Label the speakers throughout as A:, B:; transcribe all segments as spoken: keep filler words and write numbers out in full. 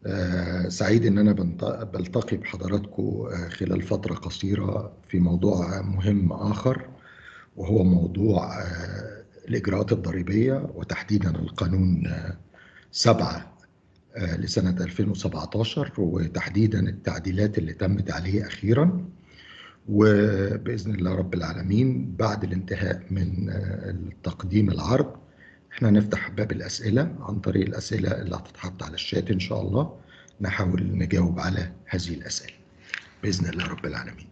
A: آه، سعيد إن أنا بنط- بلتقي بحضراتكم آه، خلال فترة قصيرة في موضوع مهم آخر، وهو موضوع آه، الإجراءات الضريبية، وتحديدا القانون آه، سبعة آه، لسنة ألفين وسبعتاشر، وتحديدا التعديلات اللي تمت عليه أخيرا. وبإذن الله رب العالمين بعد الانتهاء من آه، تقديم العرض، احنا نفتح باب الأسئلة عن طريق الأسئلة اللي هتتحط على الشات إن شاء الله. نحاول نجاوب على هذه الأسئلة بإذن الله رب العالمين.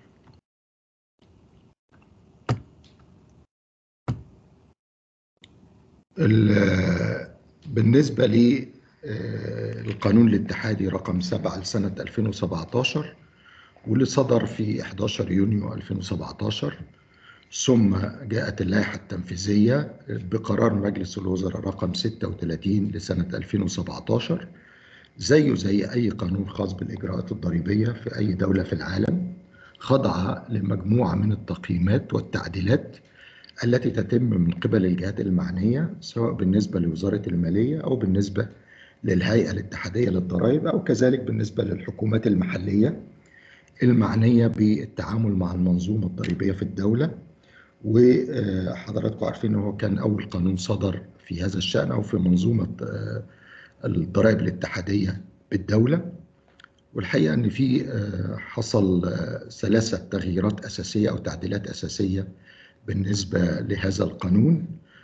A: ال- بالنسبة للقانون الاتحادي رقم سبعة لسنة ألفين وسبعتاشر، واللي صدر في حداشر يونيو ألفين وسبعتاشر، ثم جاءت اللائحة التنفيذية بقرار مجلس الوزراء رقم ستة وثلاثين لسنة ألفين وسبعتاشر، زيه زي أي قانون خاص بالإجراءات الضريبية في أي دولة في العالم، خضع لمجموعة من التقييمات والتعديلات التي تتم من قبل الجهات المعنية، سواء بالنسبة لوزارة المالية أو بالنسبة للهيئة الاتحادية للضرائب، أو كذلك بالنسبة للحكومات المحلية المعنية بالتعامل مع المنظومة الضريبية في الدولة. وحضراتكم عارفين أنه كان أول قانون صدر في هذا الشأن أو في منظومة الضرائب الاتحادية بالدولة. والحقيقة أن في حصل ثلاثة تغييرات أساسية أو تعديلات أساسية بالنسبة لهذا القانون.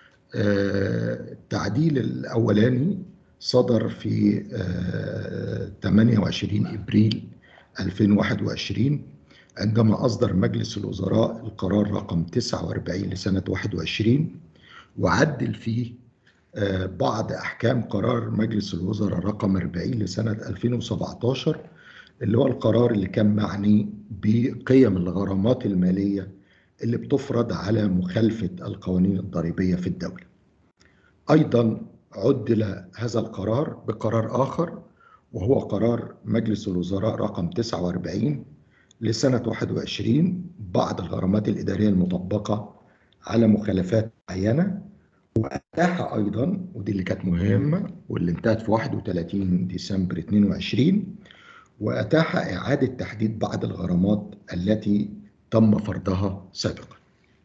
A: التعديل الأولاني صدر في ثمانية وعشرين إبريل ألفين وواحد وعشرين، عندما أصدر مجلس الوزراء القرار رقم تسعة وأربعين لسنة واحد وعشرين، وعدل فيه بعض أحكام قرار مجلس الوزراء رقم أربعين لسنة ألفين وسبعتاشر، اللي هو القرار اللي كان معني بقيم الغرامات المالية اللي بتفرض على مخالفة القوانين الضريبية في الدولة. أيضا عدل هذا القرار بقرار آخر، وهو قرار مجلس الوزراء رقم تسعة وأربعين لسنة واحد وعشرين، بعض الغرامات الإدارية المطبقة على مخالفات معينة، وأتاح أيضا، ودي اللي كانت مهمة واللي انتهت في واحد وثلاثين ديسمبر اثنين وعشرين، وأتاح إعادة تحديد بعض الغرامات التي تم فرضها سابقا.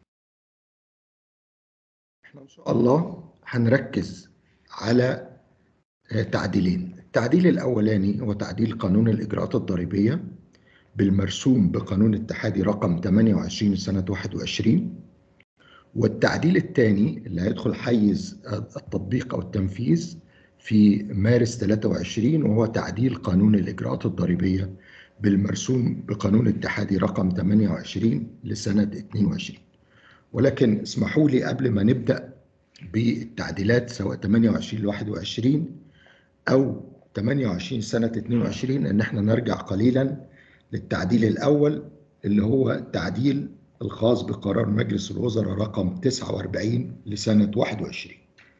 A: احنا إن شاء الله هنركز على تعديلين. التعديل الأولاني هو تعديل قانون الإجراءات الضريبية بالمرسوم بقانون اتحادي رقم ثمانية وعشرين سنة واحد وعشرين، والتعديل الثاني اللي هيدخل حيز التطبيق أو التنفيذ في مارس ثلاثة وعشرين، وهو تعديل قانون الإجراءات الضريبية بالمرسوم بقانون اتحادي رقم ثمانية وعشرين لسنة اثنين وعشرين. ولكن اسمحوا لي قبل ما نبدأ بالتعديلات سواء ثمانية وعشرين ل واحد وعشرين أو ثمانية وعشرين سنة اثنين وعشرين، إن احنا نرجع قليلا للتعديل الأول اللي هو التعديل الخاص بقرار مجلس الوزراء رقم تسعة وأربعين لسنة واحد وعشرين.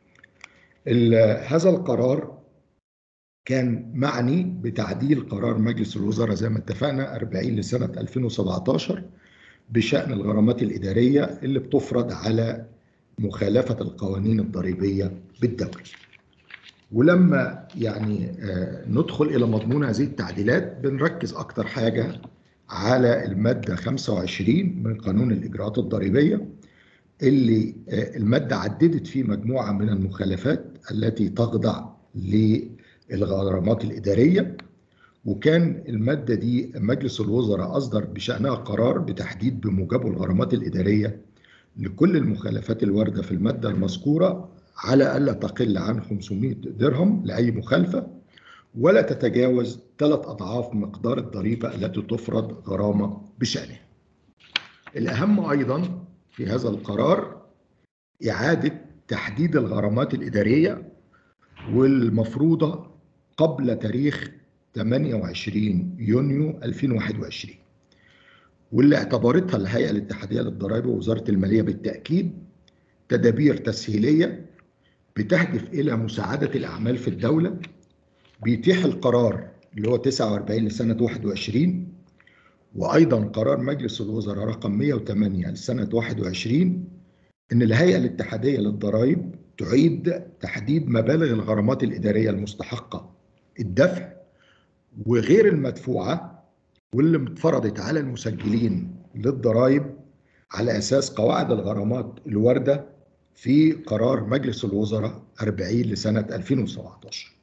A: هذا القرار كان معني بتعديل قرار مجلس الوزراء زي ما اتفقنا أربعين لسنة ألفين وسبعتاشر بشأن الغرامات الإدارية اللي بتفرض على مخالفة القوانين الضريبية بالدولة. ولما يعني ندخل إلى مضمون هذه التعديلات بنركز أكتر حاجة على المادة خمسة وعشرين من قانون الإجراءات الضريبية، اللي المادة عددت فيه مجموعة من المخالفات التي تخضع للغرامات الإدارية. وكان المادة دي مجلس الوزراء أصدر بشأنها قرار بتحديد بموجبه الغرامات الإدارية لكل المخالفات الواردة في المادة المذكورة على ألا تقل عن خمسمائة درهم لأي مخالفة، ولا تتجاوز ثلاث أضعاف مقدار الضريبة التي تفرض غرامة بشأنها. الأهم أيضا في هذا القرار إعادة تحديد الغرامات الإدارية والمفروضة قبل تاريخ ثمانية وعشرين يونيو ألفين وواحد وعشرين، واللي اعتبرتها الهيئة الاتحادية للضرائب ووزارة المالية بالتأكيد تدابير تسهيلية بتهدف إلى مساعدة الأعمال في الدولة. بيتيح القرار اللي هو تسعة وأربعين لسنة واحد وعشرين، وأيضا قرار مجلس الوزراء رقم مئة وثمانية لسنة واحد وعشرين، إن الهيئة الاتحادية للضرائب تعيد تحديد مبالغ الغرامات الإدارية المستحقة الدفع وغير المدفوعة واللي اتفرضت على المسجلين للضرائب على أساس قواعد الغرامات الواردة في قرار مجلس الوزراء أربعين لسنة ألفين وسبعتاشر.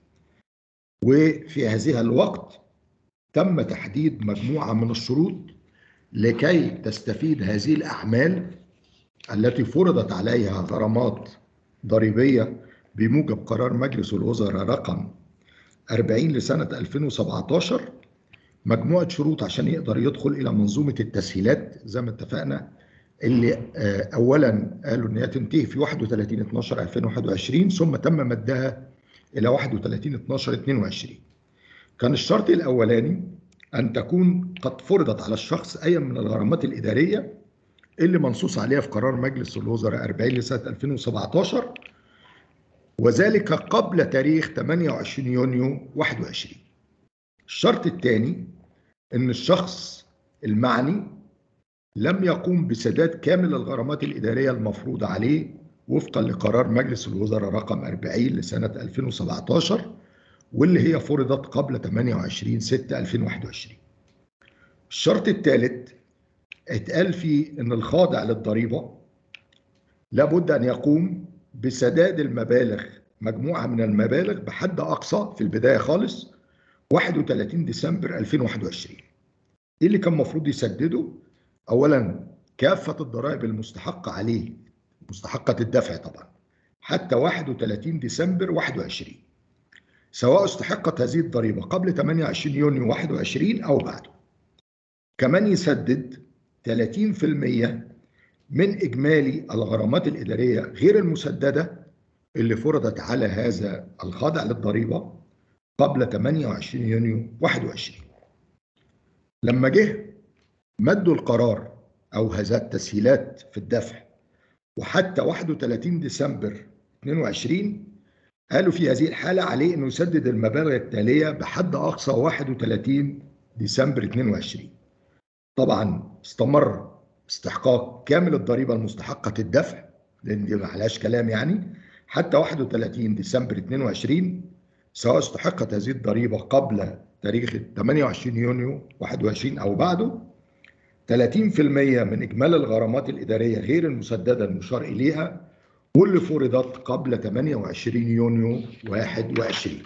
A: وفي هذه الوقت تم تحديد مجموعة من الشروط لكي تستفيد هذه الأعمال التي فرضت عليها غرامات ضريبية بموجب قرار مجلس الوزراء رقم أربعين لسنة ألفين وسبعتاشر، مجموعة شروط عشان يقدر يدخل إلى منظومة التسهيلات زي ما اتفقنا، اللي أولا قالوا إن هي تنتهي في واحد وثلاثين اتناشر ألفين وواحد وعشرين ثم تم مدها إلى واحد وثلاثين اتناشر اتنين وعشرين. كان الشرط الأولاني أن تكون قد فرضت على الشخص أي من الغرامات الإدارية اللي منصوص عليها في قرار مجلس الوزراء أربعين لسنة ألفين وسبعتاشر، وذلك قبل تاريخ ثمانية وعشرين يونيو واحد وعشرين. الشرط الثاني أن الشخص المعني لم يقوم بسداد كامل الغرامات الإدارية المفروضة عليه وفقا لقرار مجلس الوزراء رقم أربعين لسنة ألفين وسبعتاشر، واللي هي فرضت قبل ثمانية وعشرين ستة ألفين وواحد وعشرين. الشرط الثالث اتقال فيه ان الخاضع للضريبة لابد ان يقوم بسداد المبالغ، مجموعة من المبالغ بحد اقصى في البداية خالص واحد وثلاثين ديسمبر ألفين وواحد وعشرين. ايه اللي كان المفروض يسدده؟ اولا كافة الضرائب المستحقة عليه، مستحقة الدفع طبعا، حتى واحد وثلاثين ديسمبر واحد وعشرين، سواء استحقت هذه الضريبة قبل ثمانية وعشرين يونيو واحد وعشرين أو بعده. كمان يسدد ثلاثين بالمئة من إجمالي الغرامات الإدارية غير المسددة اللي فرضت على هذا الخاضع للضريبة قبل ثمانية وعشرين يونيو واحد وعشرين. لما جه مدوا القرار أو هذا التسهيلات في الدفع وحتى واحد وثلاثين ديسمبر اثنين وعشرين، قالوا في هذه الحالة عليه أنه يسدد المبالغ التالية بحد أقصى واحد وثلاثين ديسمبر اثنين وعشرين. طبعا استمر استحقاق كامل الضريبة المستحقة الدفع، لأن دي ما عليهاش كلام يعني، حتى واحد وثلاثين ديسمبر اثنين وعشرين، سواء استحقت هذه الضريبة قبل تاريخ ثمانية وعشرين يونيو واحد وعشرين أو بعده. ثلاثين بالمئة من إجمالي الغرامات الإدارية غير المسددة المشار إليها واللي فرضت قبل ثمانية وعشرين يونيو واحد وعشرين.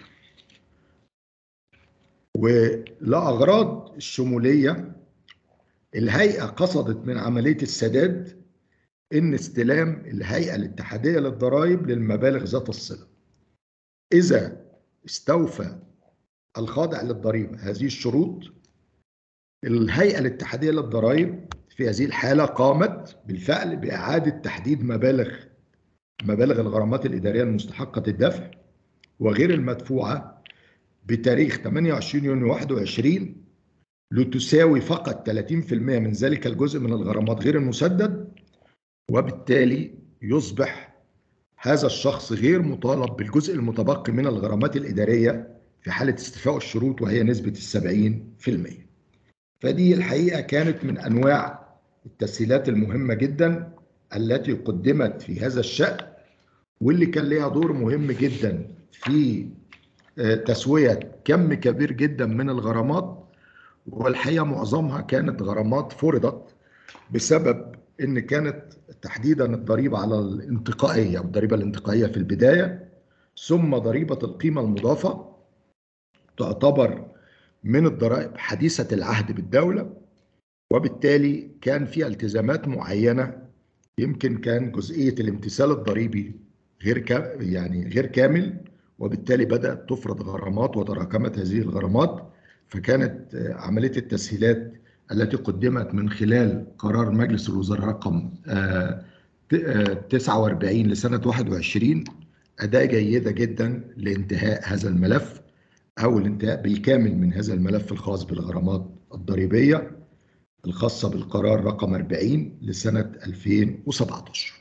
A: ولأغراض الشمولية الهيئة قصدت من عملية السداد إن استلام الهيئة الاتحادية للضرائب للمبالغ ذات الصلة. إذا استوفى الخاضع للضريبة هذه الشروط، الهيئة الاتحادية للضرائب في هذه الحالة قامت بالفعل بإعادة تحديد مبالغ مبالغ الغرامات الإدارية المستحقة الدفع وغير المدفوعة بتاريخ ثمانية وعشرين يونيو واحد وعشرين لتساوي فقط ثلاثين بالمئة من ذلك الجزء من الغرامات غير المسدد، وبالتالي يصبح هذا الشخص غير مطالب بالجزء المتبقي من الغرامات الإدارية في حالة استيفاء الشروط وهي نسبة السبعين بالمئة. فدي الحقيقة كانت من أنواع التسهيلات المهمة جدا التي قدمت في هذا الشأن، واللي كان لها دور مهم جدا في تسوية كم كبير جدا من الغرامات. والحقيقة معظمها كانت غرامات فرضت بسبب ان كانت تحديدا الضريبة على الانتقائية او الضريبة الانتقائية في البداية، ثم ضريبة القيمة المضافة تعتبر من الضرائب حديثة العهد بالدولة، وبالتالي كان في التزامات معينة. يمكن كان جزئية الامتثال الضريبي غير كا يعني غير كامل، وبالتالي بدأت تفرض غرامات وتراكمت هذه الغرامات. فكانت عملية التسهيلات التي قدمت من خلال قرار مجلس الوزراء رقم تسعة وأربعين لسنة واحد وعشرين أداة جيدة جدا لانتهاء هذا الملف أو الانتهاء بالكامل من هذا الملف الخاص بالغرامات الضريبية الخاصة بالقرار رقم أربعين لسنة ألفين وسبعتاشر.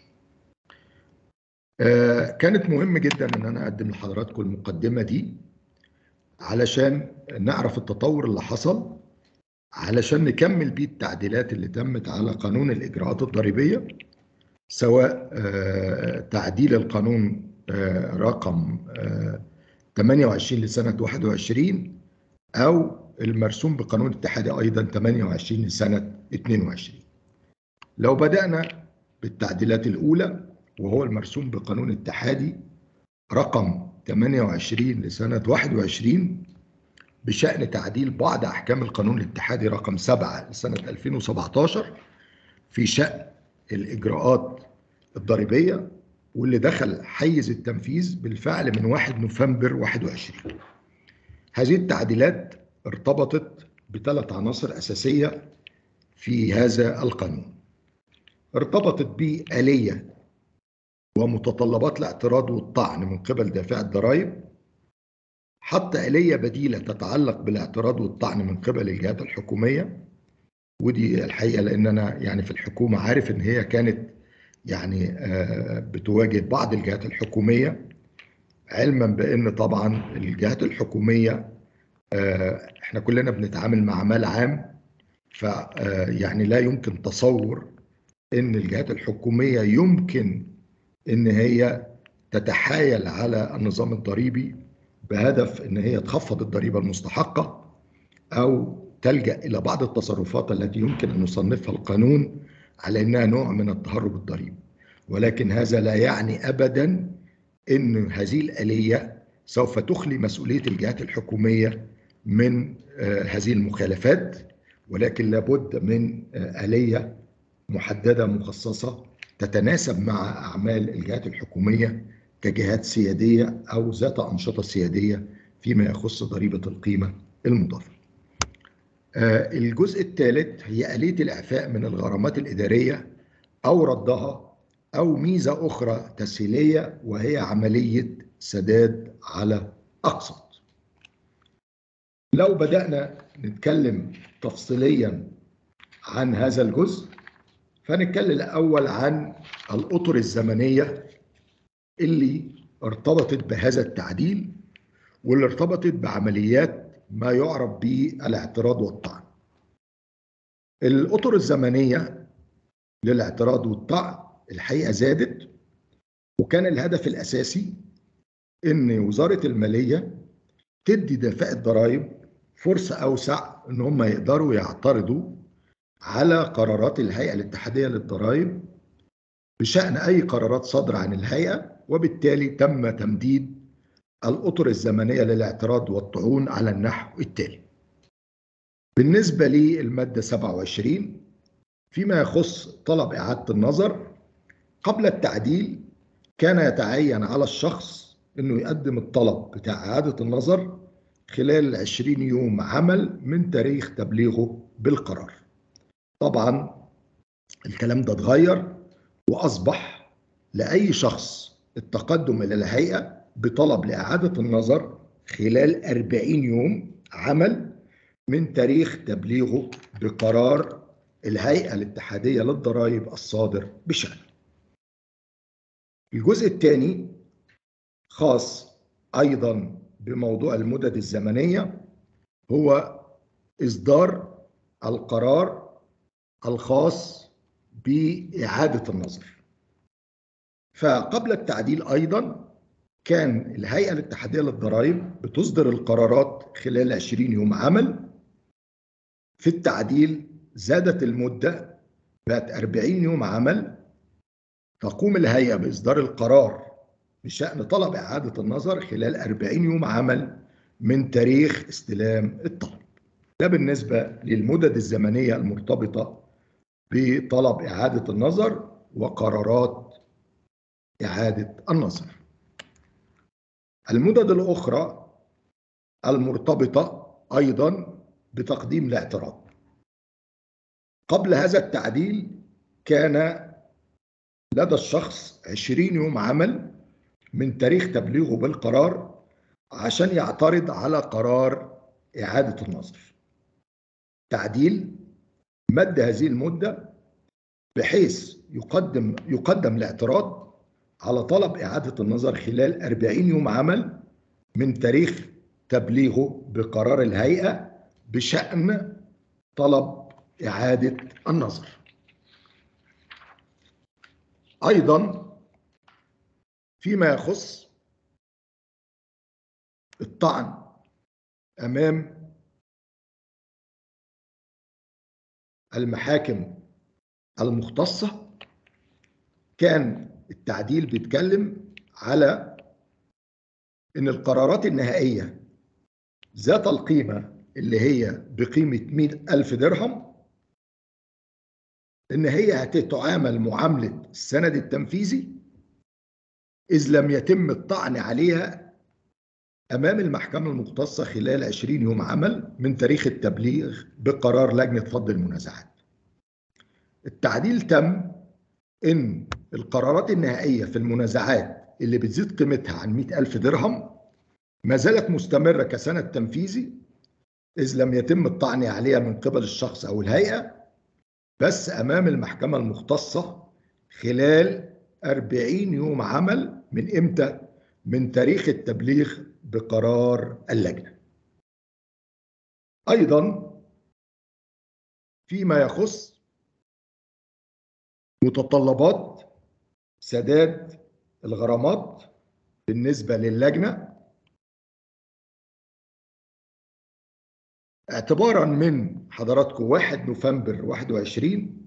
A: كانت مهم جدا ان انا اقدم لحضراتكم المقدمة دي علشان نعرف التطور اللي حصل، علشان نكمل بيه التعديلات اللي تمت على قانون الإجراءات الضريبية، سواء تعديل القانون رقم ثمانية وعشرين لسنة واحد وعشرين أو المرسوم بقانون اتحادي أيضا ثمانية وعشرين لسنة اثنين وعشرين. لو بدأنا بالتعديلات الأولى وهو المرسوم بقانون اتحادي رقم ثمانية وعشرين لسنة واحد وعشرين بشأن تعديل بعض أحكام القانون الاتحادي رقم سبعة لسنة ألفين وسبعتاشر في شأن الإجراءات الضريبية، واللي دخل حيز التنفيذ بالفعل من واحد نوفمبر واحد وعشرين. هذه التعديلات ارتبطت بثلاث عناصر أساسية في هذا القانون. ارتبطت بآلية ومتطلبات الاعتراض والطعن من قبل دافع الضرائب، حتى آلية بديلة تتعلق بالاعتراض والطعن من قبل الجهات الحكومية، ودي الحقيقة لأن أنا يعني في الحكومة عارف إن هي كانت يعني بتواجه بعض الجهات الحكومية، علما بأن طبعا الجهات الحكومية احنا كلنا بنتعامل مع مال عام، فيعني لا يمكن تصور ان الجهات الحكومية يمكن ان هي تتحايل على النظام الضريبي بهدف ان هي تخفض الضريبة المستحقة او تلجأ الى بعض التصرفات التي يمكن ان يصنفها القانون على انها نوع من التهرب الضريبي. ولكن هذا لا يعني ابدا ان هذه الآلية سوف تخلي مسؤولية الجهات الحكومية من هذه المخالفات، ولكن لابد من آلية محددة مخصصة تتناسب مع أعمال الجهات الحكومية كجهات سيادية أو ذات أنشطة سيادية فيما يخص ضريبة القيمة المضافة. الجزء الثالث هي آلية الإعفاء من الغرامات الإدارية أو ردها أو ميزة أخرى تسهيلية وهي عملية سداد على أقساط. لو بدأنا نتكلم تفصيليا عن هذا الجزء فنتكلم الأول عن الأطر الزمنية اللي ارتبطت بهذا التعديل واللي ارتبطت بعمليات ما يعرف بالاعتراض والطعن. الأطر الزمنية للاعتراض والطعن الحقيقة زادت، وكان الهدف الأساسي إن وزارة المالية تدي دافع الضرائب فرصة أوسع إن هم يقدروا يعترضوا على قرارات الهيئة الاتحادية للضرائب بشأن أي قرارات صادرة عن الهيئة، وبالتالي تم تمديد الأطر الزمنية للاعتراض والطعون على النحو التالي. بالنسبة للمادة سبعة وعشرين فيما يخص طلب إعادة النظر، قبل التعديل كان يتعين على الشخص أنه يقدم الطلب بتاع إعادة النظر خلال عشرين يوم عمل من تاريخ تبليغه بالقرار. طبعا الكلام ده اتغير وأصبح لأي شخص التقدم إلى الهيئة بطلب لإعادة النظر خلال أربعين يوم عمل من تاريخ تبليغه بقرار الهيئة الاتحادية للضرائب الصادر بشأنه. الجزء الثاني خاص أيضا بموضوع المدد الزمنية، هو إصدار القرار الخاص بإعادة النظر. فقبل التعديل أيضا كان الهيئة الاتحادية للضرائب بتصدر القرارات خلال عشرين يوم عمل. في التعديل زادت المدة بقت أربعين يوم عمل، تقوم الهيئة بإصدار القرار بشأن طلب إعادة النظر خلال أربعين يوم عمل من تاريخ استلام الطلب. ده بالنسبة للمدد الزمنية المرتبطة بطلب إعادة النظر وقرارات إعادة النظر. المدد الأخرى المرتبطة أيضا بتقديم الاعتراض. قبل هذا التعديل كان لدى الشخص عشرين يوم عمل من تاريخ تبليغه بالقرار عشان يعترض على قرار إعادة النظر. تعديل مد هذه المدة بحيث يقدم يقدم الاعتراض على طلب إعادة النظر خلال أربعين يوم عمل من تاريخ تبليغه بقرار الهيئة بشأن طلب إعادة النظر. أيضا فيما يخص الطعن أمام المحاكم المختصة، كان التعديل بيتكلم على إن القرارات النهائية ذات القيمة اللي هي بقيمة مئة ألف درهم إن هي هتتعامل معاملة السند التنفيذي إذ لم يتم الطعن عليها أمام المحكمة المختصة خلال عشرين يوم عمل من تاريخ التبليغ بقرار لجنة فض المنازعات. التعديل تم إن القرارات النهائية في المنازعات اللي بتزيد قيمتها عن مئة ألف درهم ما زالت مستمرة كسند تنفيذي إذ لم يتم الطعن عليها من قبل الشخص أو الهيئة، بس أمام المحكمة المختصة خلال أربعين يوم عمل من إمتى؟ من تاريخ التبليغ بقرار اللجنة. أيضا فيما يخص متطلبات سداد الغرامات بالنسبة للجنة، اعتبارا من حضراتكم واحد نوفمبر واحد وعشرين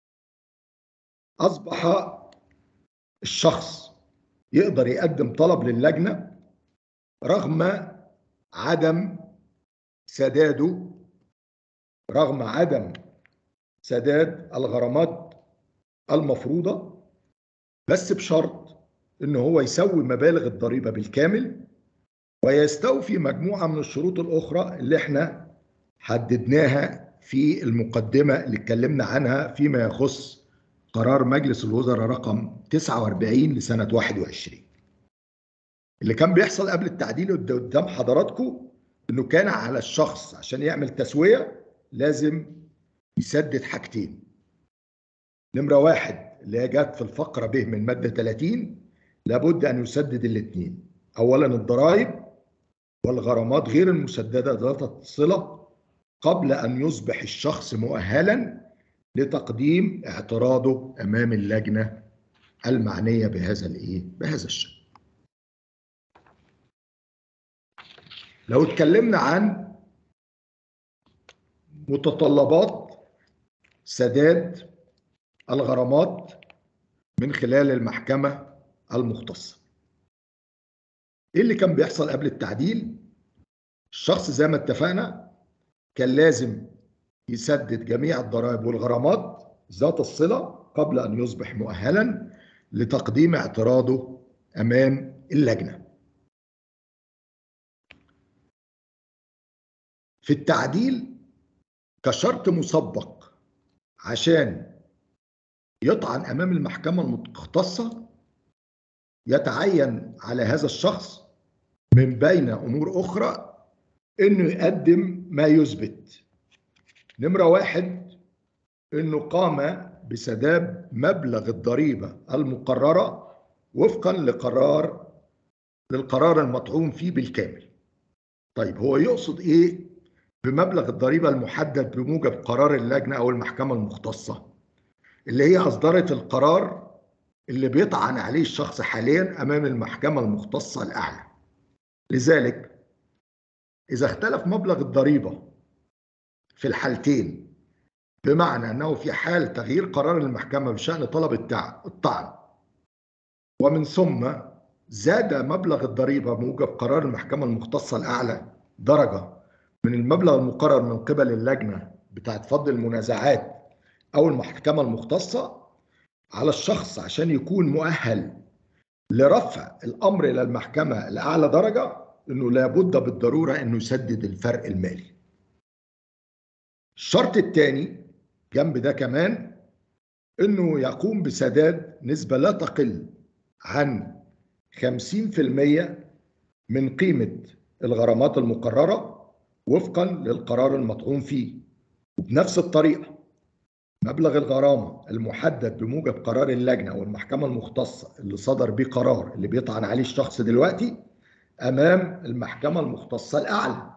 A: أصبح الشخص يقدر يقدم طلب للجنة رغم عدم سداده رغم عدم سداد الغرامات المفروضة، بس بشرط إن هو يسوي مبالغ الضريبة بالكامل ويستوفي مجموعة من الشروط الأخرى اللي احنا حددناها في المقدمة اللي اتكلمنا عنها فيما يخص قرار مجلس الوزراء رقم تسعة وأربعين لسنة واحد وعشرين. اللي كان بيحصل قبل التعديل قدام حضراتكم انه كان على الشخص عشان يعمل تسوية لازم يسدد حاجتين. نمرة واحد اللي هي جت في الفقرة ب من مادة ثلاثين، لابد أن يسدد الاثنين. أولا الضرائب والغرامات غير المسددة ذات الصلة قبل أن يصبح الشخص مؤهلا لتقديم اعتراضه أمام اللجنة المعنية بهذا الإيه؟ بهذا الشأن. لو اتكلمنا عن متطلبات سداد الغرامات من خلال المحكمة المختصة، ايه اللي كان بيحصل قبل التعديل؟ الشخص زي ما اتفقنا كان لازم يسدد جميع الضرائب والغرامات ذات الصلة قبل أن يصبح مؤهلا لتقديم اعتراضه أمام اللجنة. في التعديل كشرط مسبق عشان يطعن أمام المحكمة المختصة يتعين على هذا الشخص من بين أمور أخرى إنه يقدم ما يثبت. نمرة واحد إنه قام بسداد مبلغ الضريبة المقررة وفقا لقرار للقرار المطعون فيه بالكامل. طيب هو يقصد إيه بمبلغ الضريبة المحدد بموجب قرار اللجنة أو المحكمة المختصة اللي هي أصدرت القرار اللي بيطعن عليه الشخص حاليا أمام المحكمة المختصة الأعلى؟ لذلك إذا اختلف مبلغ الضريبة في الحالتين، بمعنى أنه في حال تغيير قرار المحكمة بشأن طلب الطعن ومن ثم زاد مبلغ الضريبة بموجب قرار المحكمة المختصة الأعلى درجة من المبلغ المقرر من قبل اللجنة بتاعت فض المنازعات أو المحكمة المختصة، على الشخص عشان يكون مؤهل لرفع الأمر إلى المحكمة الأعلى درجة إنه لابد بالضرورة إنه يسدد الفرق المالي. الشرط الثاني جنب ده كمان إنه يقوم بسداد نسبة لا تقل عن خمسين في المئة من قيمة الغرامات المقررة وفقا للقرار المطعون فيه. وبنفس الطريقة مبلغ الغرامة المحدد بموجب قرار اللجنة أو المحكمة المختصة اللي صدر بيه قرار اللي بيطعن عليه الشخص دلوقتي أمام المحكمة المختصة الأعلى.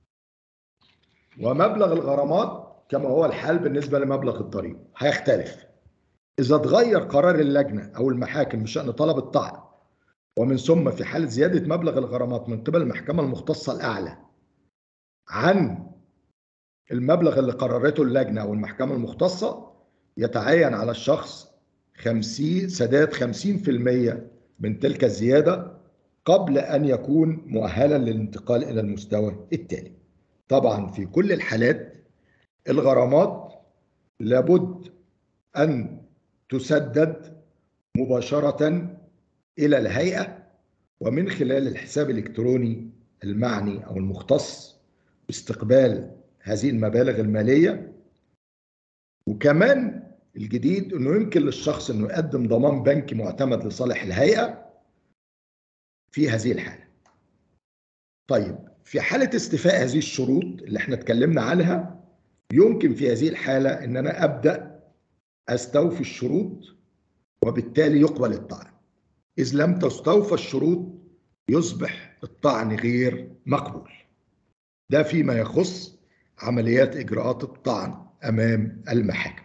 A: ومبلغ الغرامات كما هو الحال بالنسبة لمبلغ الضريبة هيختلف إذا اتغير قرار اللجنة أو المحاكم بشأن طلب الطعن ومن ثم في حالة زيادة مبلغ الغرامات من قبل المحكمة المختصة الأعلى عن المبلغ اللي قررته اللجنة أو المحكمة المختصة، يتعين على الشخص خمسين سداد خمسين في المية من تلك الزيادة قبل أن يكون مؤهلا للانتقال إلى المستوى التالي. طبعا في كل الحالات الغرامات لابد أن تسدد مباشرة إلى الهيئة ومن خلال الحساب الإلكتروني المعني أو المختص باستقبال هذه المبالغ المالية. وكمان الجديد أنه يمكن للشخص أنه يقدم ضمان بنكي معتمد لصالح الهيئة في هذه الحالة. طيب في حالة استيفاء هذه الشروط اللي احنا اتكلمنا عنها، يمكن في هذه الحالة أن أنا أبدأ أستوفي الشروط وبالتالي يقبل الطعن. إذ لم تستوفى الشروط يصبح الطعن غير مقبول. ده فيما يخص عمليات إجراءات الطعن أمام المحاكم.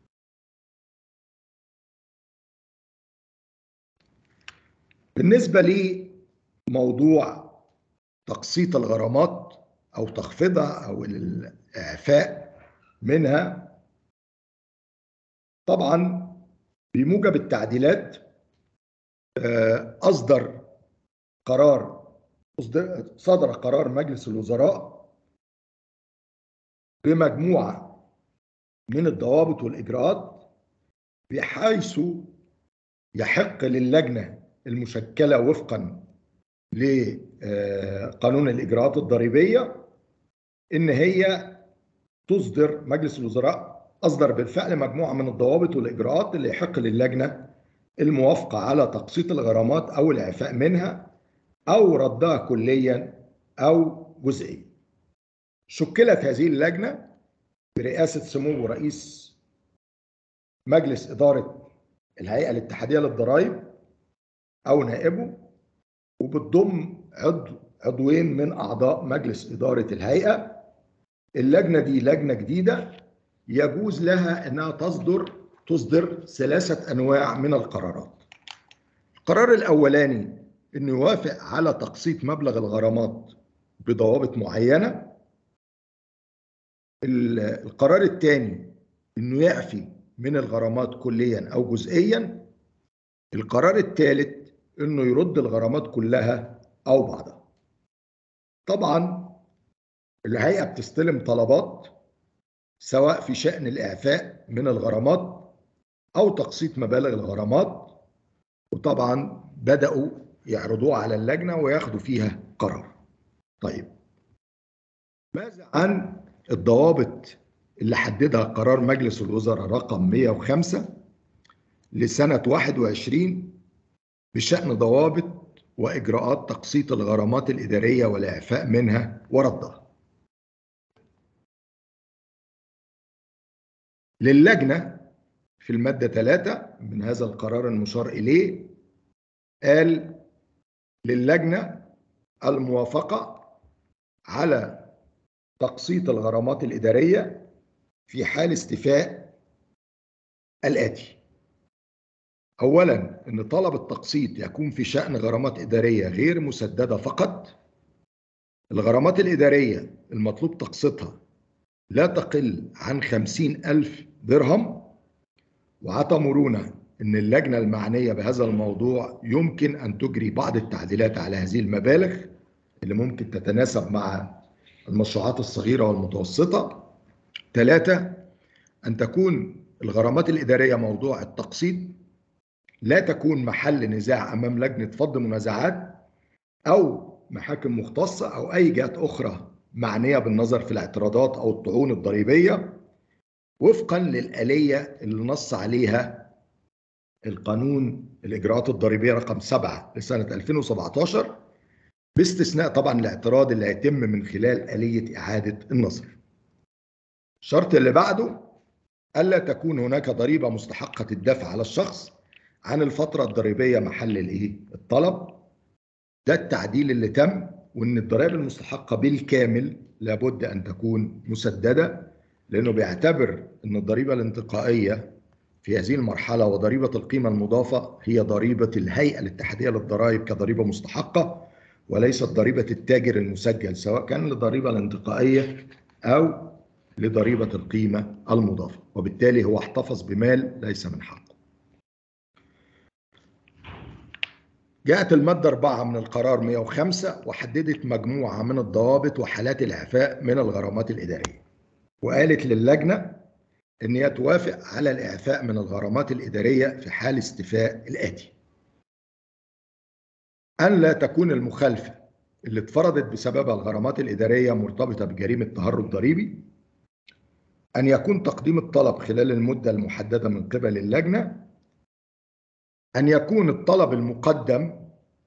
A: بالنسبة لموضوع تقسيط الغرامات أو تخفيضها أو الإعفاء منها، طبعا بموجب التعديلات أصدر قرار صدر قرار مجلس الوزراء بمجموعة من الضوابط والإجراءات بحيث يحق للجنة المشكلة وفقا لقانون الإجراءات الضريبية إن هي تصدر، مجلس الوزراء أصدر بالفعل مجموعة من الضوابط والإجراءات اللي يحق للجنة الموافقة على تقسيط الغرامات أو الإعفاء منها أو ردها كليا أو جزئيا. شكلت هذه اللجنة برئاسة سمو رئيس مجلس إدارة الهيئة الاتحادية للضرائب أو نائبه، وبتضم عضو عضوين من أعضاء مجلس إدارة الهيئة. اللجنة دي لجنة جديدة يجوز لها أنها تصدر تصدر ثلاثة أنواع من القرارات. القرار الأولاني أنه يوافق على تقسيط مبلغ الغرامات بضوابط معينة. القرار الثاني أنه يعفي من الغرامات كليا أو جزئيا. القرار الثالث أنه يرد الغرامات كلها أو بعضها. طبعا الهيئة بتستلم طلبات سواء في شأن الإعفاء من الغرامات أو تقسيط مبالغ الغرامات، وطبعا بدأوا يعرضوها على اللجنة وياخدوا فيها قرار. طيب ماذا عن الضوابط اللي حددها قرار مجلس الوزراء رقم مئة وخمسة لسنة واحد وعشرين بشأن ضوابط وإجراءات تقسيط الغرامات الإدارية والإعفاء منها وردها؟ للجنة في المادة ثلاثة من هذا القرار المشار إليه قال للجنة الموافقة على تقسيط الغرامات الإدارية في حال استيفاء الآتي: أولاً أن طلب التقسيط يكون في شأن غرامات إدارية غير مسددة فقط. الغرامات الإدارية المطلوب تقسيطها لا تقل عن خمسين ألف درهم. واعتبرونا أن اللجنة المعنية بهذا الموضوع يمكن أن تجري بعض التعديلات على هذه المبالغ اللي ممكن تتناسب مع المشروعات الصغيرة والمتوسطة. ثلاثة، أن تكون الغرامات الإدارية موضوع التقسيط لا تكون محل نزاع أمام لجنة فض منازعات أو محاكم مختصة أو أي جهات أخرى معنية بالنظر في الاعتراضات أو الطعون الضريبية وفقا للآلية اللي نص عليها القانون الإجراءات الضريبية رقم سبعة لسنة ألفين وسبعتاشر، باستثناء طبعا الاعتراض اللي هيتم من خلال آلية إعادة النظر. الشرط اللي بعده ألا تكون هناك ضريبة مستحقة الدفع على الشخص عن الفترة الضريبية محل الإيه؟ الطلب. ده التعديل اللي تم، وإن الضرائب المستحقة بالكامل لابد أن تكون مسددة، لأنه بيعتبر إن الضريبة الانتقائية في هذه المرحلة وضريبة القيمة المضافة هي ضريبة الهيئة الاتحادية للضرائب كضريبة مستحقة، وليست ضريبة التاجر المسجل، سواء كان للضريبة الانتقائية أو لضريبة القيمة المضافة، وبالتالي هو احتفظ بمال ليس من حقه. جاءت المادة أربعة من القرار مئة وخمسة وحددت مجموعة من الضوابط وحالات الإعفاء من الغرامات الإدارية، وقالت للجنة إن هي توافق على الإعفاء من الغرامات الإدارية في حال استيفاء الآتي: أن لا تكون المخالفة اللي اتفرضت بسببها الغرامات الإدارية مرتبطة بجريمة تهرب ضريبي، أن يكون تقديم الطلب خلال المدة المحددة من قبل اللجنة، أن يكون الطلب المقدم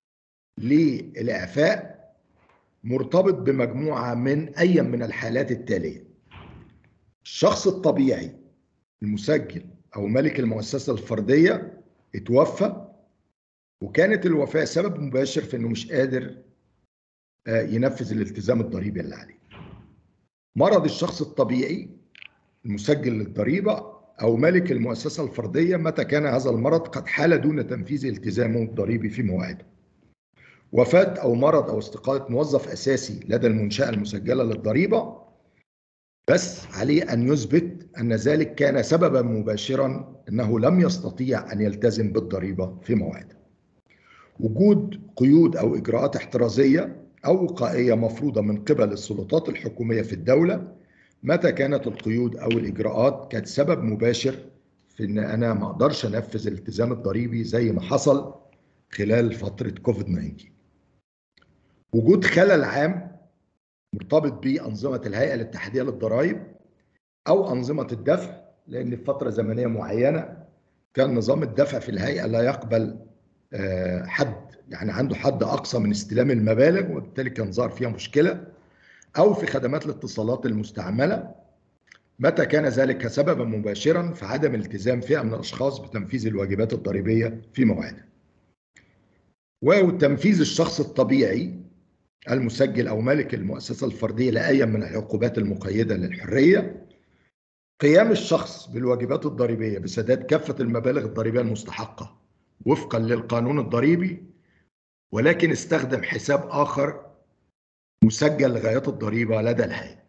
A: للإعفاء مرتبط بمجموعة من أي من الحالات التالية: الشخص الطبيعي المسجل أو مالك المؤسسة الفردية اتوفى وكانت الوفاة سبب مباشر في إنه مش قادر ينفذ الالتزام الضريبي اللي عليه. مرض الشخص الطبيعي المسجل للضريبة أو مالك المؤسسة الفردية متى كان هذا المرض قد حال دون تنفيذ التزامه الضريبي في مواعيده. وفاة أو مرض أو استقالة موظف أساسي لدى المنشأة المسجلة للضريبة، بس عليه أن يثبت أن ذلك كان سببا مباشرا أنه لم يستطيع أن يلتزم بالضريبة في مواعيده. وجود قيود أو إجراءات احترازية أو وقائية مفروضة من قبل السلطات الحكومية في الدولة متى كانت القيود أو الإجراءات كانت سبب مباشر في أن أنا ما أقدرش أنفذ الالتزام الضريبي زي ما حصل خلال فترة كوفيد تسعة عشر. وجود خلل عام مرتبط بأنظمة الهيئة الاتحادية للضرائب أو أنظمة الدفع، لأن في فترة زمنية معينة كان نظام الدفع في الهيئة لا يقبل حد، يعني عنده حد أقصى من استلام المبالغ، وبالتالي كان ظهر فيها مشكلة. أو في خدمات الاتصالات المستعملة متى كان ذلك سببا مباشرا في عدم التزام فئة من الأشخاص بتنفيذ الواجبات الضريبية في مواعيدها. وتنفيذ الشخص الطبيعي المسجل أو مالك المؤسسة الفردية لأي من العقوبات المقيدة للحرية، قيام الشخص بالواجبات الضريبية بسداد كافة المبالغ الضريبية المستحقة وفقا للقانون الضريبي، ولكن استخدم حساب آخر مسجل لغايات الضريبة لدى الهيئة.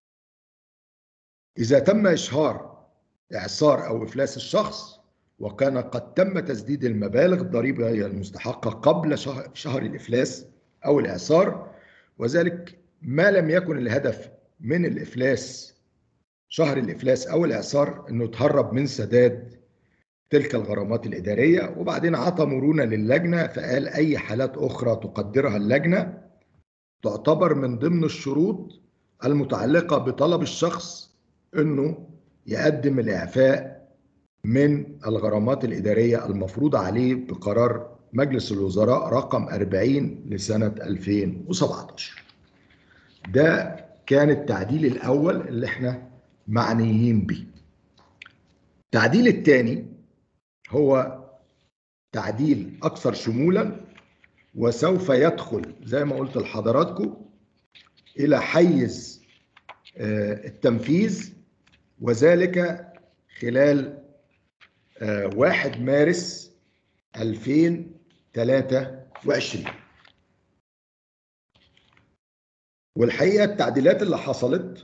A: إذا تم إشهار إعصار أو إفلاس الشخص وكان قد تم تسديد المبالغ الضريبية المستحقة قبل شهر, شهر الإفلاس أو الإعصار، وذلك ما لم يكن الهدف من الإفلاس شهر الإفلاس أو الإعصار أنه يتهرب من سداد تلك الغرامات الإدارية. وبعدين عطى مرونة للجنة فقال أي حالات أخرى تقدرها اللجنة تعتبر من ضمن الشروط المتعلقة بطلب الشخص أنه يقدم الإعفاء من الغرامات الإدارية المفروضة عليه بقرار مجلس الوزراء رقم أربعين لسنة ألفين وسبعة عشر. ده كان التعديل الأول اللي احنا معنيين به. التعديل الثاني هو تعديل أكثر شمولا، وسوف يدخل زي ما قلت لحضراتكم إلى حيز التنفيذ، وذلك خلال واحد مارس ألفين وثلاثة وعشرين. والحقيقة التعديلات اللي حصلت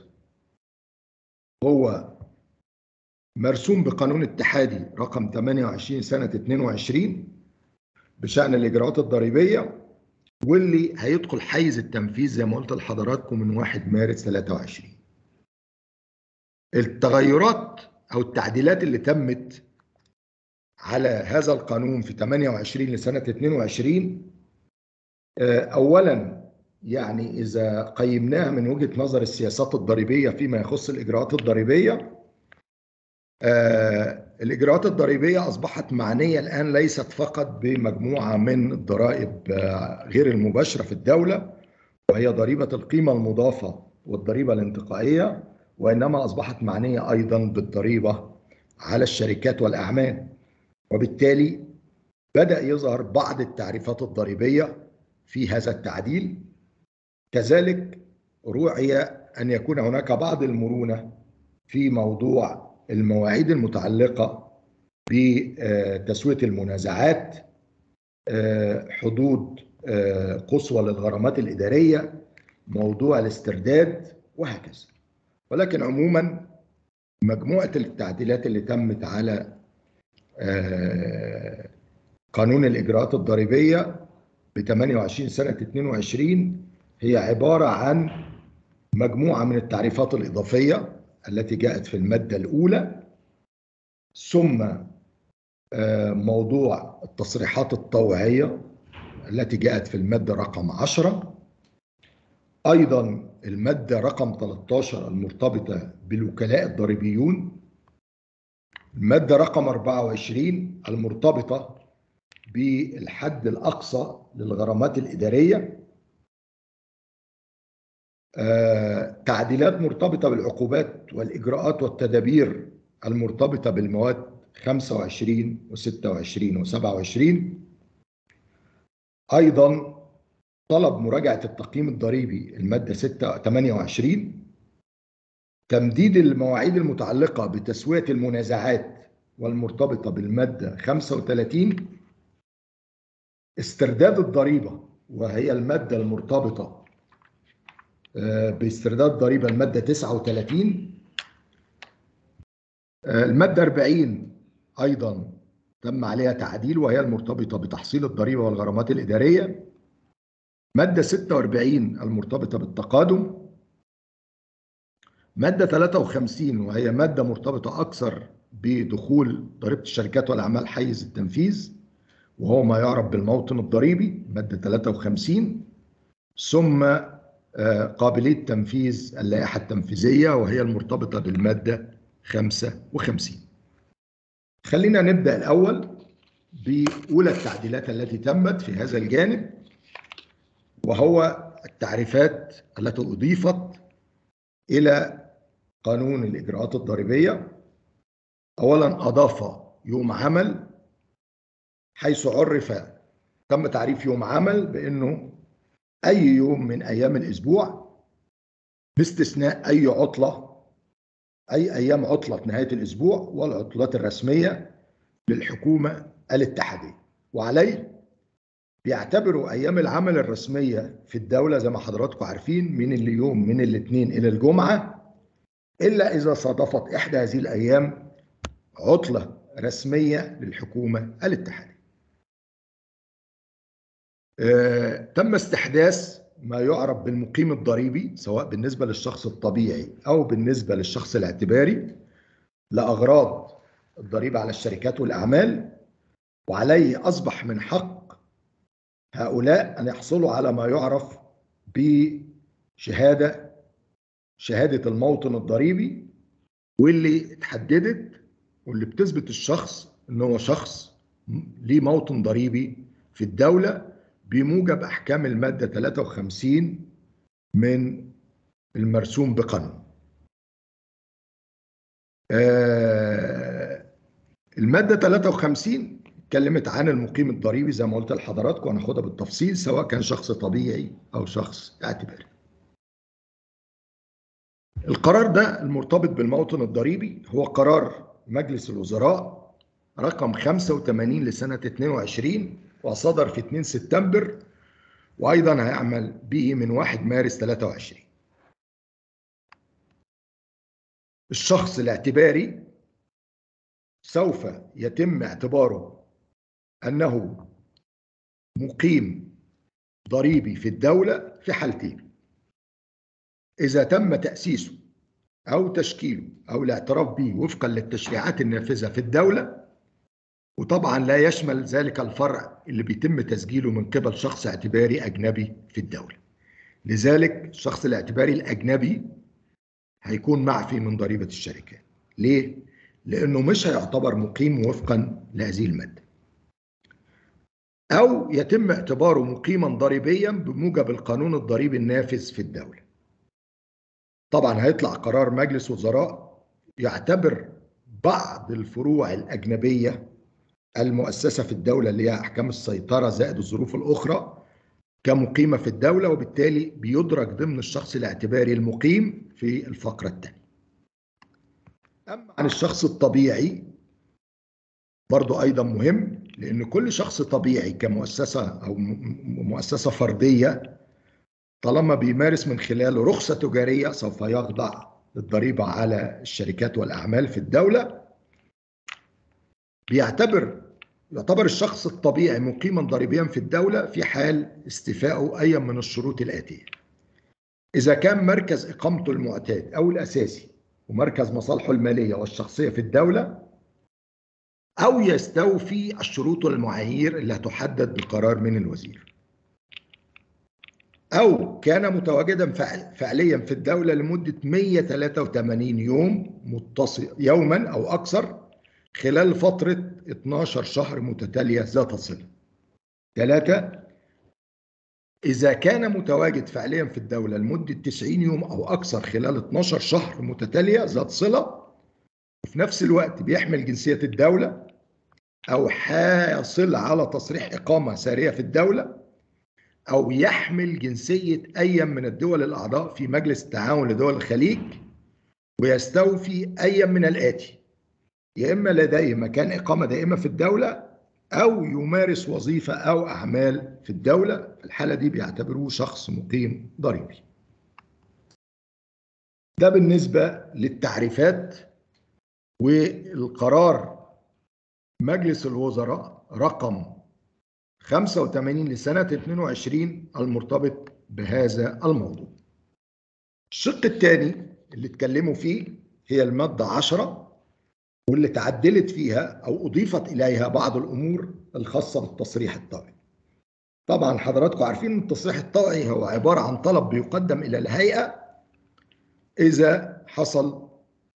A: هو مرسوم بقانون اتحادي رقم ثمانية وعشرين سنة اثنين وعشرين بشأن الإجراءات الضريبية، واللي هيدخل حيز التنفيذ زي ما قلت لحضراتكم من واحد مارس ثلاثة وعشرين. التغيرات أو التعديلات اللي تمت على هذا القانون في ثمانية وعشرين لسنة اثنين وعشرين، أولا يعني إذا قيمناها من وجهة نظر السياسات الضريبية فيما يخص الإجراءات الضريبية، الإجراءات الضريبية أصبحت معنية الآن ليست فقط بمجموعة من الضرائب غير المباشرة في الدولة، وهي ضريبة القيمة المضافة والضريبة الانتقائية، وإنما أصبحت معنية أيضا بالضريبة على الشركات والأعمال. وبالتالي بدأ يظهر بعض التعريفات الضريبية في هذا التعديل. كذلك رعي أن يكون هناك بعض المرونة في موضوع المواعيد المتعلقة بتسوية المنازعات، حدود قصوى للغرامات الإدارية، موضوع الاسترداد وهكذا. ولكن عموما مجموعة التعديلات اللي تمت على قانون الإجراءات الضريبية ب ثمانية وعشرين سنة اثنين وعشرين هي عبارة عن مجموعة من التعريفات الإضافية التي جاءت في المادة الأولى، ثم موضوع التصريحات الطوعية التي جاءت في المادة رقم عشرة، أيضا المادة رقم ثلاثة عشر المرتبطة بالوكلاء الضريبيون، المادة رقم أربعة وعشرين المرتبطة بالحد الأقصى للغرامات الإدارية، آه، تعديلات مرتبطة بالعقوبات والإجراءات والتدابير المرتبطة بالمواد خمسة وعشرين وستة وعشرين وسبعة وعشرين، أيضا طلب مراجعة التقييم الضريبي المادة ستة ثمانية وعشرين، تمديد المواعيد المتعلقة بتسوية المنازعات والمرتبطة بالمادة خمسة وثلاثين، استرداد الضريبة وهي المادة المرتبطة باسترداد ضريبة المادة تسعة وثلاثين، المادة أربعين أيضا تم عليها تعديل وهي المرتبطة بتحصيل الضريبة والغرامات الإدارية، مادة ستة وأربعين المرتبطة بالتقادم، مادة ثلاثة وخمسين وهي مادة مرتبطة أكثر بدخول ضريبة الشركات والأعمال حيز التنفيذ وهو ما يعرف بالموطن الضريبي مادة ثلاثة وخمسين، ثم قابلية تنفيذ اللائحة التنفيذية وهي المرتبطة بالمادة خمسة وخمسين. خلينا نبدأ الأول بأولى التعديلات التي تمت في هذا الجانب، وهو التعريفات التي أضيفت إلى قانون الإجراءات الضريبية. أولا أضاف يوم عمل، حيث عرف تم تعريف يوم عمل بأنه أي يوم من أيام الأسبوع باستثناء أي عطلة، أي أيام عطلة نهاية الأسبوع والعطلات الرسمية للحكومة الاتحادية. وعليه بيعتبروا أيام العمل الرسمية في الدولة زي ما حضراتكم عارفين من اليوم من الاثنين إلى الجمعة، إلا إذا صادفت إحدى هذه الأيام عطلة رسمية للحكومة الاتحادية. آه، تم استحداث ما يعرف بالمقيم الضريبي سواء بالنسبة للشخص الطبيعي أو بالنسبة للشخص الاعتباري لأغراض الضريبة على الشركات والأعمال، وعليه أصبح من حق هؤلاء أن يحصلوا على ما يعرف بشهادة شهادة الموطن الضريبي، واللي اتحددت واللي بتثبت الشخص أنه هو شخص ليه موطن ضريبي في الدولة بموجب أحكام المادة ثلاثة وخمسين من المرسوم بقانون. آه المادة ثلاثة وخمسين اتكلمت عن المقيم الضريبي زي ما قلت لحضراتكم، هناخدها بالتفصيل سواء كان شخص طبيعي أو شخص اعتباري. القرار ده المرتبط بالموطن الضريبي هو قرار مجلس الوزراء رقم خمسة وثمانين لسنة اثنين وعشرين وصدر في اثنين سبتمبر، وأيضا هيعمل به من واحد مارس ثلاثة وعشرين. الشخص الاعتباري سوف يتم اعتباره أنه مقيم ضريبي في الدولة في حالتين: إذا تم تأسيسه أو تشكيله أو الاعتراف به وفقا للتشريعات النافذة في الدولة، وطبعا لا يشمل ذلك الفرع اللي بيتم تسجيله من قبل شخص اعتباري أجنبي في الدولة. لذلك الشخص الاعتباري الأجنبي هيكون معفي من ضريبة الشركات. ليه؟ لأنه مش هيعتبر مقيم وفقا لهذه المادة، أو يتم اعتباره مقيما ضريبيا بموجب القانون الضريبي النافذ في الدولة. طبعا هيطلع قرار مجلس وزراء يعتبر بعض الفروع الأجنبية المؤسسة في الدولة اللي هي أحكام السيطرة زائد الظروف الأخرى كمقيمة في الدولة، وبالتالي بيدرج ضمن الشخص الاعتباري المقيم في الفقرة الثانية. أما عن الشخص الطبيعي برضو أيضا مهم، لأن كل شخص طبيعي كمؤسسة أو مؤسسة فردية طالما بيمارس من خلال رخصة تجارية سوف يخضع للضريبة على الشركات والأعمال في الدولة. بيعتبر يعتبر الشخص الطبيعي مقيما ضريبيا في الدولة في حال استيفائه أي من الشروط الآتية: إذا كان مركز إقامته المعتاد أو الأساسي ومركز مصالحه المالية والشخصية في الدولة، أو يستوفي الشروط والمعايير اللي هتحدد بقرار من الوزير، أو كان متواجدا فعليا في الدولة لمدة مئة وثلاثة وثمانين يوم متصل يوما أو أكثر خلال فترة اثناشر شهر متتالية ذات صلة. ثلاثة، إذا كان متواجد فعليا في الدولة لمدة تسعين يوم أو أكثر خلال اثناشر شهر متتالية ذات صلة، وفي نفس الوقت بيحمل جنسية الدولة أو حاصل على تصريح إقامة سارية في الدولة، أو يحمل جنسية أي من الدول الأعضاء في مجلس التعاون لدول الخليج، ويستوفي أي من الآتي: يا إما لديه مكان إقامة دائمة في الدولة، أو يمارس وظيفة أو أعمال في الدولة. في الحالة دي بيعتبروه شخص مقيم ضريبي. ده بالنسبة للتعريفات. والقرار مجلس الوزراء رقم خمسة وثمانين لسنة اثنين وعشرين المرتبط بهذا الموضوع. الشق الثاني اللي اتكلموا فيه هي المادة عشرة، واللي تعدلت فيها أو أضيفت إليها بعض الأمور الخاصة بالتصريح الطوعي. طبعا حضراتكم عارفين أن التصريح الطوعي هو عبارة عن طلب بيقدم إلى الهيئة إذا حصل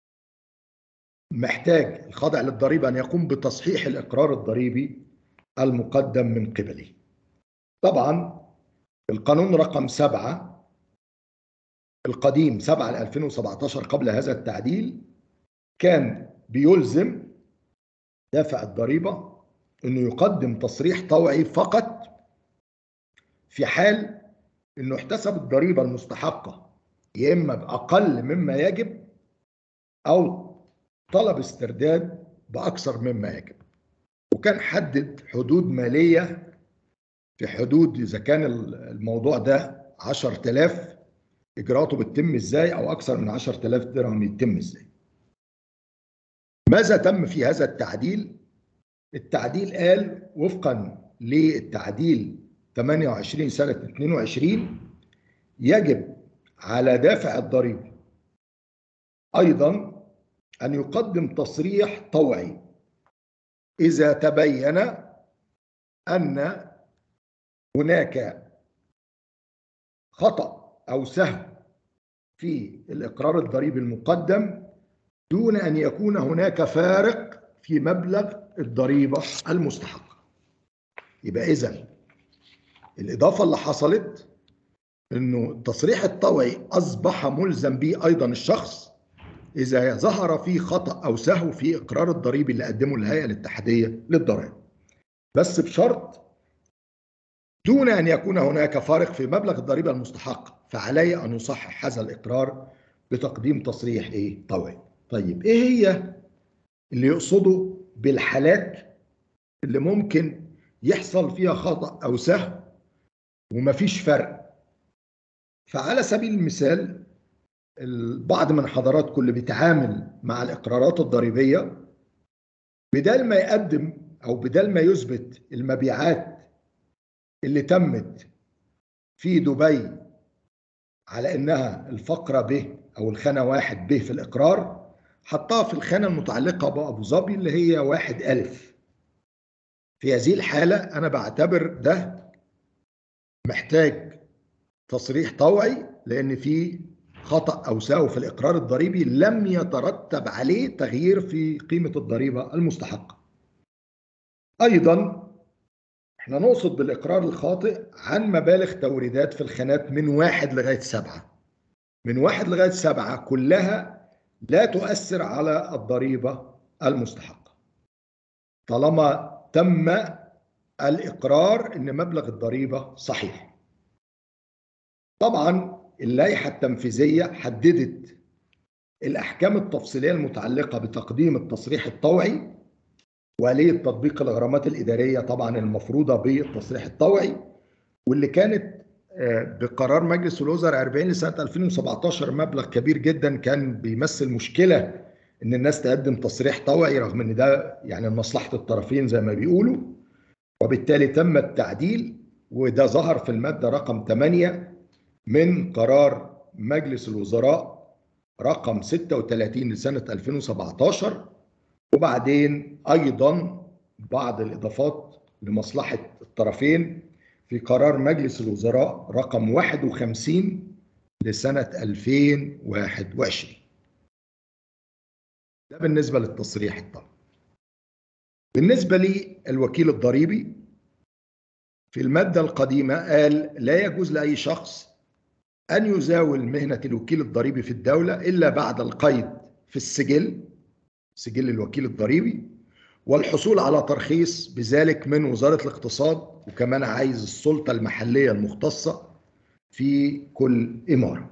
A: محتاج الخاضع للضريبة أن يقوم بتصحيح الإقرار الضريبي المقدم من قبله. طبعا القانون رقم سبعة القديم سبعة ل ألفين وسبعة عشر قبل هذا التعديل كان بيلزم دافع الضريبة أنه يقدم تصريح طوعي فقط في حال أنه احتسب الضريبة المستحقة يا إما بأقل مما يجب أو طلب استرداد بأكثر مما يجب. وكان حدد حدود مالية في حدود إذا كان الموضوع ده عشرة آلاف إجراءاته بتتم إزاي، أو أكثر من عشرة آلاف درهم يتم إزاي. ماذا تم في هذا التعديل؟ التعديل قال وفقا للتعديل ثمانية وعشرين سنة اثنين وعشرين يجب على دافع الضريبة أيضا أن يقدم تصريح طوعي إذا تبين أن هناك خطأ أو سهو في الإقرار الضريبي المقدم دون أن يكون هناك فارق في مبلغ الضريبة المستحقة. يبقى إذن الإضافة اللي حصلت إنه التصريح الطوعي أصبح ملزم به أيضا الشخص إذا ظهر فيه خطأ أو سهو في إقرار الضريبي اللي قدمه الهيئة الاتحادية للضرائب، بس بشرط دون أن يكون هناك فارق في مبلغ الضريبة المستحقة، فعليه أن يصحح هذا الإقرار بتقديم تصريح إيه طوعي. طيب إيه هي اللي يقصده بالحالات اللي ممكن يحصل فيها خطأ أو سهو ومفيش فرق؟ فعلى سبيل المثال البعض من حضراتكم اللي بيتعامل مع الإقرارات الضريبية بدل ما يقدم أو بدل ما يثبت المبيعات اللي تمت في دبي على إنها الفقرة ب أو الخانة واحد ب في الإقرار، حطها في الخانة المتعلقة بأبو ظبي اللي هي واحد ألف. في هذه الحالة أنا بعتبر ده محتاج تصريح طوعي لأن في خطأ أو سهو في الإقرار الضريبي لم يترتب عليه تغيير في قيمة الضريبة المستحقة. أيضا احنا نقصد بالإقرار الخاطئ عن مبالغ توريدات في الخانات من واحد لغاية سبعة. من واحد لغاية سبعة كلها لا تؤثر على الضريبة المستحقة طالما تم الإقرار إن مبلغ الضريبة صحيح. طبعا اللائحة التنفيذية حددت الأحكام التفصيلية المتعلقة بتقديم التصريح الطوعي وآلية تطبيق الغرامات الإدارية طبعا المفروضة بالتصريح الطوعي، واللي كانت بقرار مجلس الوزراء أربعين لسنة ألفين وسبعتاشر مبلغ كبير جدا كان بيمثل مشكلة إن الناس تقدم تصريح طوعي، رغم إن ده يعني لمصلحة الطرفين زي ما بيقولوا. وبالتالي تم التعديل، وده ظهر في المادة رقم ثمانية من قرار مجلس الوزراء رقم ستة وثلاثين لسنة ألفين وسبعتاشر. وبعدين أيضا بعض الإضافات لمصلحة الطرفين في قرار مجلس الوزراء رقم واحد وخمسين لسنة ألفين وواحد وعشرين. ده بالنسبة للتصريح الطوعي. بالنسبة للوكيل الضريبي، في المادة القديمة قال لا يجوز لأي شخص أن يزاول مهنة الوكيل الضريبي في الدولة إلا بعد القيد في السجل، سجل الوكيل الضريبي، والحصول على ترخيص بذلك من وزارة الاقتصاد، وكمان عايز السلطة المحلية المختصة في كل إمارة.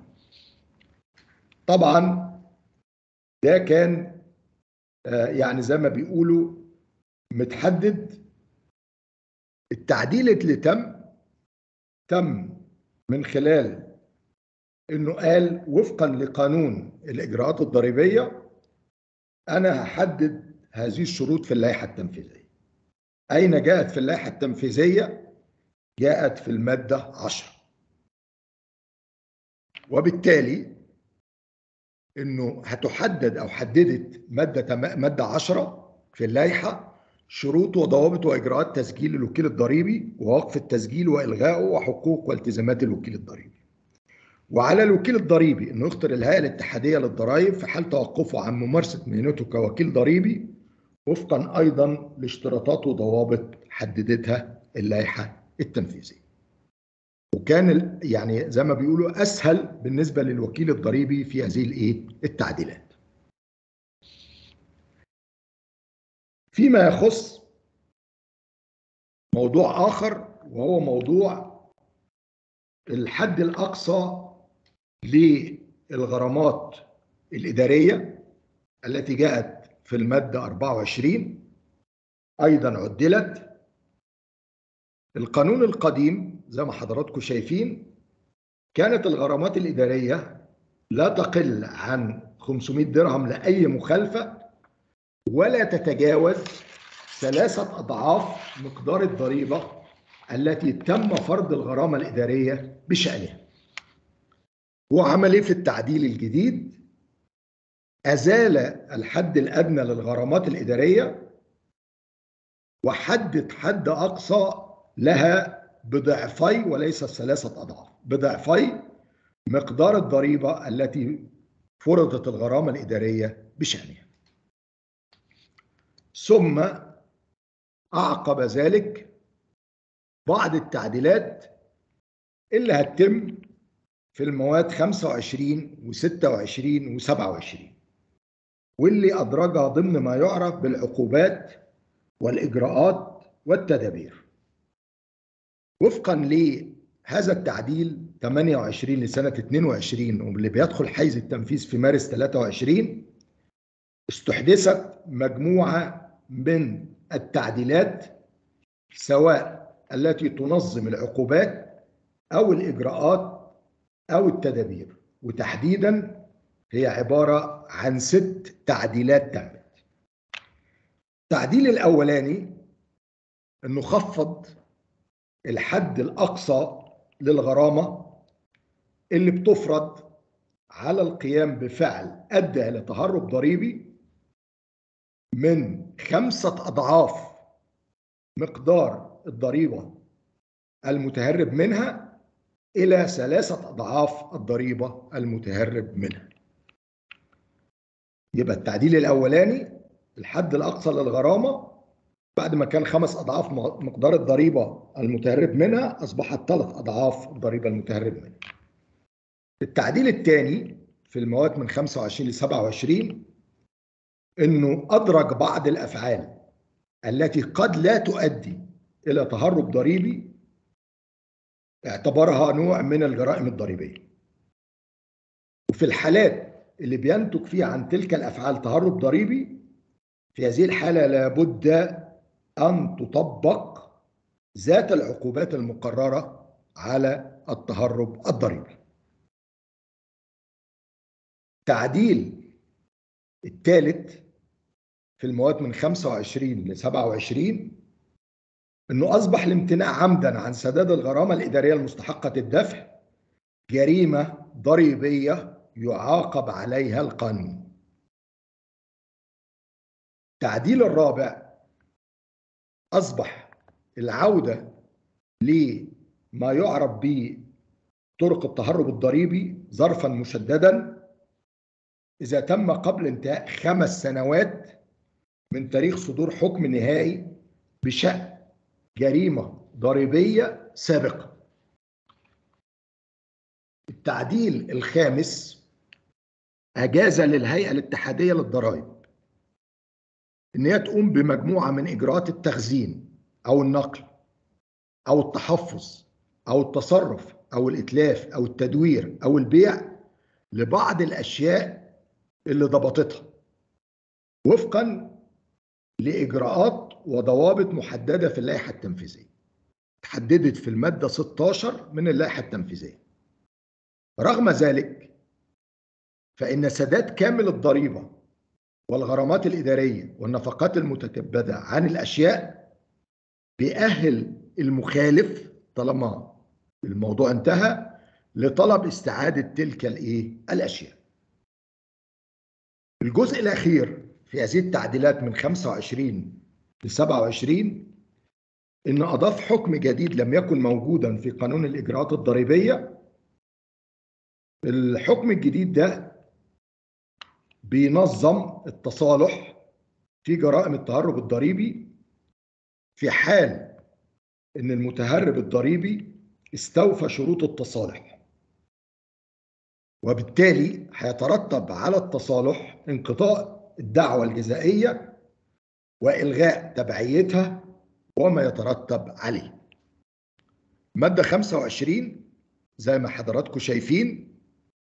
A: طبعا ده كان يعني زي ما بيقولوا متحدد. التعديل اللي تم تم من خلال انه قال وفقا لقانون الاجراءات الضريبيه انا هحدد هذه الشروط في اللائحه التنفيذيه. اين جاءت في اللائحه التنفيذيه؟ جاءت في الماده عشرة. وبالتالي انه هتحدد او حددت ماده ماده عشرة في اللائحه شروط وضوابط واجراءات تسجيل الوكيل الضريبي ووقف التسجيل والغائه وحقوق والتزامات الوكيل الضريبي. وعلى الوكيل الضريبي انه يخطر الهيئه الاتحاديه للضرائب في حال توقفه عن ممارسه مهنته كوكيل ضريبي وفقا ايضا لاشتراطات وضوابط حددتها اللائحه التنفيذيه. وكان يعني زي ما بيقولوا اسهل بالنسبه للوكيل الضريبي في هذه الايه التعديلات. فيما يخص موضوع اخر وهو موضوع الحد الاقصى للغرامات الاداريه التي جاءت في الماده أربعة وعشرين، ايضا عدلت. القانون القديم زي ما حضراتكم شايفين كانت الغرامات الاداريه لا تقل عن خمسمائة درهم لاي مخالفه، ولا تتجاوز ثلاثة أضعاف مقدار الضريبة التي تم فرض الغرامة الإدارية بشأنها. وعمل إيه في التعديل الجديد؟ أزال الحد الأدنى للغرامات الإدارية وحدد حد أقصى لها بضعفي وليس ثلاثة أضعاف، بضعفي مقدار الضريبة التي فرضت الغرامة الإدارية بشأنها. ثم أعقب ذلك بعض التعديلات اللي هتتم في المواد خمسة وعشرين وستة وعشرين وسبعة وعشرين، واللي أدرجها ضمن ما يعرف بالعقوبات والإجراءات والتدابير. وفقا لهذا التعديل ثمانية وعشرين لسنة اثنين وعشرين واللي بيدخل حيز التنفيذ في مارس ثلاثة وعشرين، استحدثت مجموعة من التعديلات سواء التي تنظم العقوبات أو الإجراءات أو التدابير، وتحديدا هي عبارة عن ست تعديلات تمت. التعديل الأولاني أنه خفض الحد الأقصى للغرامة اللي بتفرض على القيام بفعل أدى إلى تهرب ضريبي من خمسة أضعاف مقدار الضريبة المتهرب منها إلى ثلاثة أضعاف الضريبة المتهرب منها. يبقى التعديل الأولاني الحد الأقصى للغرامة بعد ما كان خمس أضعاف مقدار الضريبة المتهرب منها أصبحت ثلاث أضعاف الضريبة المتهرب منها. التعديل الثاني في المواد من خمسة وعشرين ل سبعة وعشرين إنه أدرج بعض الأفعال التي قد لا تؤدي إلى تهرب ضريبي، اعتبرها نوع من الجرائم الضريبية. وفي الحالات اللي بينتج فيها عن تلك الأفعال تهرب ضريبي في هذه الحالة لابد أن تطبق ذات العقوبات المقررة على التهرب الضريبي. تعديل الثالث في المواد من خمسة وعشرين ل سبعة وعشرين انه اصبح الامتناع عمدا عن سداد الغرامه الاداريه المستحقه الدفع جريمه ضريبيه يعاقب عليها القانون. التعديل الرابع اصبح العوده لما يعرف بطرق التهرب الضريبي ظرفا مشددا اذا تم قبل انتهاء خمس سنوات من تاريخ صدور حكم نهائي بشأن جريمة ضريبية سابقة. التعديل الخامس أجاز للهيئة الاتحادية للضرائب إن هي تقوم بمجموعة من إجراءات التخزين أو النقل أو التحفظ أو التصرف أو الإتلاف أو التدوير أو البيع لبعض الأشياء اللي ضبطتها وفقاً لإجراءات وضوابط محددة في اللائحة التنفيذية تحددت في المادة ستة عشر من اللائحة التنفيذية. رغم ذلك فإن سداد كامل الضريبة والغرامات الإدارية والنفقات المتكبدة عن الأشياء بيأهل المخالف طالما الموضوع انتهى لطلب استعادة تلك الإيه؟ الأشياء. الجزء الأخير في هذه التعديلات من خمسة وعشرين ل سبعة وعشرين إن أضاف حكم جديد لم يكن موجودا في قانون الإجراءات الضريبية. الحكم الجديد ده بينظم التصالح في جرائم التهرب الضريبي في حال إن المتهرب الضريبي استوفى شروط التصالح، وبالتالي هيترتب على التصالح انقضاء الدعوى الجزائية وإلغاء تبعيتها وما يترتب عليه. مادة خمسة وعشرين زي ما حضراتكم شايفين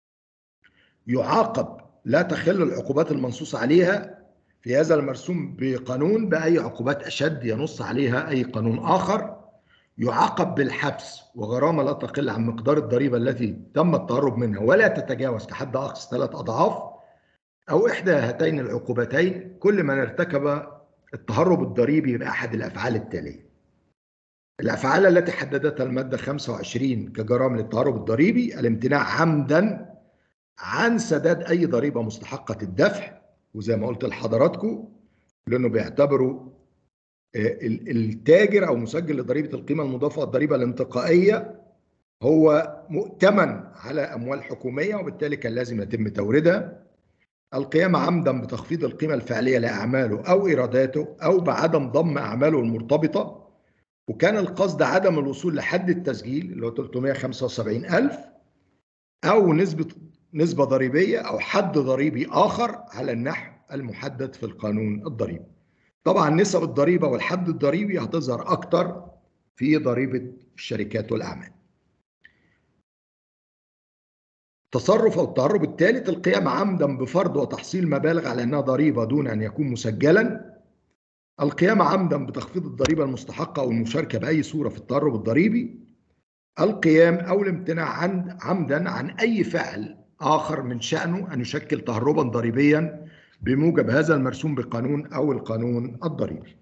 A: يعاقب لا تخل العقوبات المنصوص عليها في هذا المرسوم بقانون بأي عقوبات أشد ينص عليها أي قانون آخر. يعاقب بالحبس وغرامة لا تقل عن مقدار الضريبة التي تم التهرب منها ولا تتجاوز كحد أقصى ثلاث أضعاف أو إحدى هاتين العقوبتين كل من ارتكب التهرب الضريبي بأحد الأفعال التالية. الأفعال التي حددتها المادة خمسة وعشرين كجرائم للتهرب الضريبي: الامتناع عمدا عن سداد أي ضريبة مستحقة الدفع، وزي ما قلت لحضراتكم لأنه بيعتبروا التاجر أو مسجل لضريبة القيمة المضافة والضريبة الانتقائية هو مؤتمن على أموال حكومية وبالتالي كان لازم يتم توريدها. القيام عمدا بتخفيض القيمة الفعلية لأعماله أو إيراداته أو بعدم ضم أعماله المرتبطة، وكان القصد عدم الوصول لحد التسجيل اللي هو ثلاثمائة وخمسة وسبعين ألف أو نسبة نسبة ضريبية أو حد ضريبي آخر على النحو المحدد في القانون الضريبي. طبعا نسب الضريبة والحد الضريبي هتظهر أكتر في ضريبة الشركات والأعمال. تصرف أو التهرب الثالث: القيام عمدا بفرض وتحصيل مبالغ على أنها ضريبة دون أن يكون مسجلا. القيام عمدا بتخفيض الضريبة المستحقة أو المشاركة بأي صورة في التهرب الضريبي. القيام أو الامتناع عن عمدا عن أي فعل آخر من شأنه أن يشكل تهربا ضريبيا بموجب هذا المرسوم بقانون أو القانون الضريبي.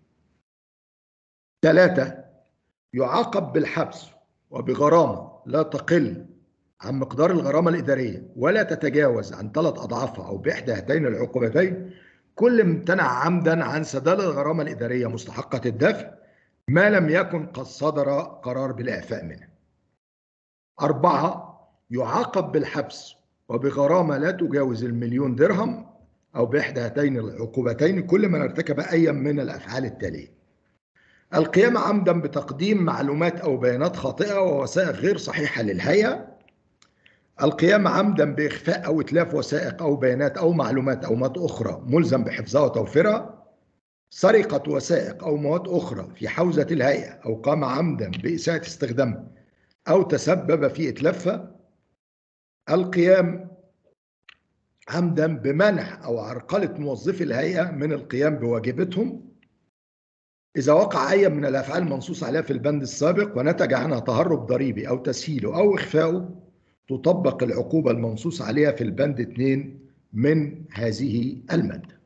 A: ثلاثة: يعاقب بالحبس وبغرامة لا تقل عن مقدار الغرامة الإدارية ولا تتجاوز عن ثلاث أضعافها أو بإحدى هاتين العقوبتين كل امتنع عمدا عن سداد الغرامة الإدارية مستحقة الدفع ما لم يكن قد صدر قرار بالإعفاء منها. أربعة: يعاقب بالحبس وبغرامة لا تجاوز المليون درهم أو بإحدى هاتين العقوبتين كل من ارتكب أي من الأفعال التالية: القيام عمدا بتقديم معلومات أو بيانات خاطئة ووثائق غير صحيحة للهيئة. القيام عمدا بإخفاء أو إتلاف وثائق أو بيانات أو معلومات أو مواد أخرى ملزم بحفظها وتوفيرها. سرقة وثائق أو مواد أخرى في حوزة الهيئة أو قام عمدا بإساءة استخدامها أو تسبب في إتلافها. القيام عمدا بمنع أو عرقلة موظفي الهيئة من القيام بواجباتهم إذا وقع أي من الأفعال المنصوص عليها في البند السابق ونتج عنها تهرب ضريبي أو تسهيله أو إخفاؤه، تطبق العقوبة المنصوص عليها في البند اثنين من هذه المادة.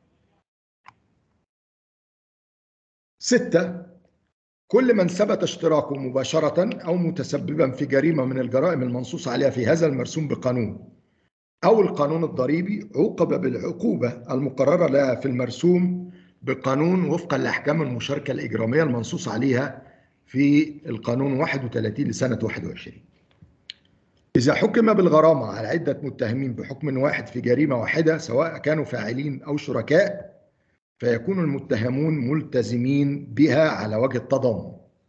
A: ستة، كل من ثبت اشتراكه مباشرة أو متسببا في جريمة من الجرائم المنصوص عليها في هذا المرسوم بقانون أو القانون الضريبي عوقب بالعقوبة المقررة لها في المرسوم بقانون وفقا لأحكام المشاركة الإجرامية المنصوص عليها في القانون واحد وثلاثين لسنة واحد وعشرين. إذا حكم بالغرامة على عدة متهمين بحكم واحد في جريمة واحدة سواء كانوا فاعلين أو شركاء، فيكون المتهمون ملتزمين بها على وجه التضامن.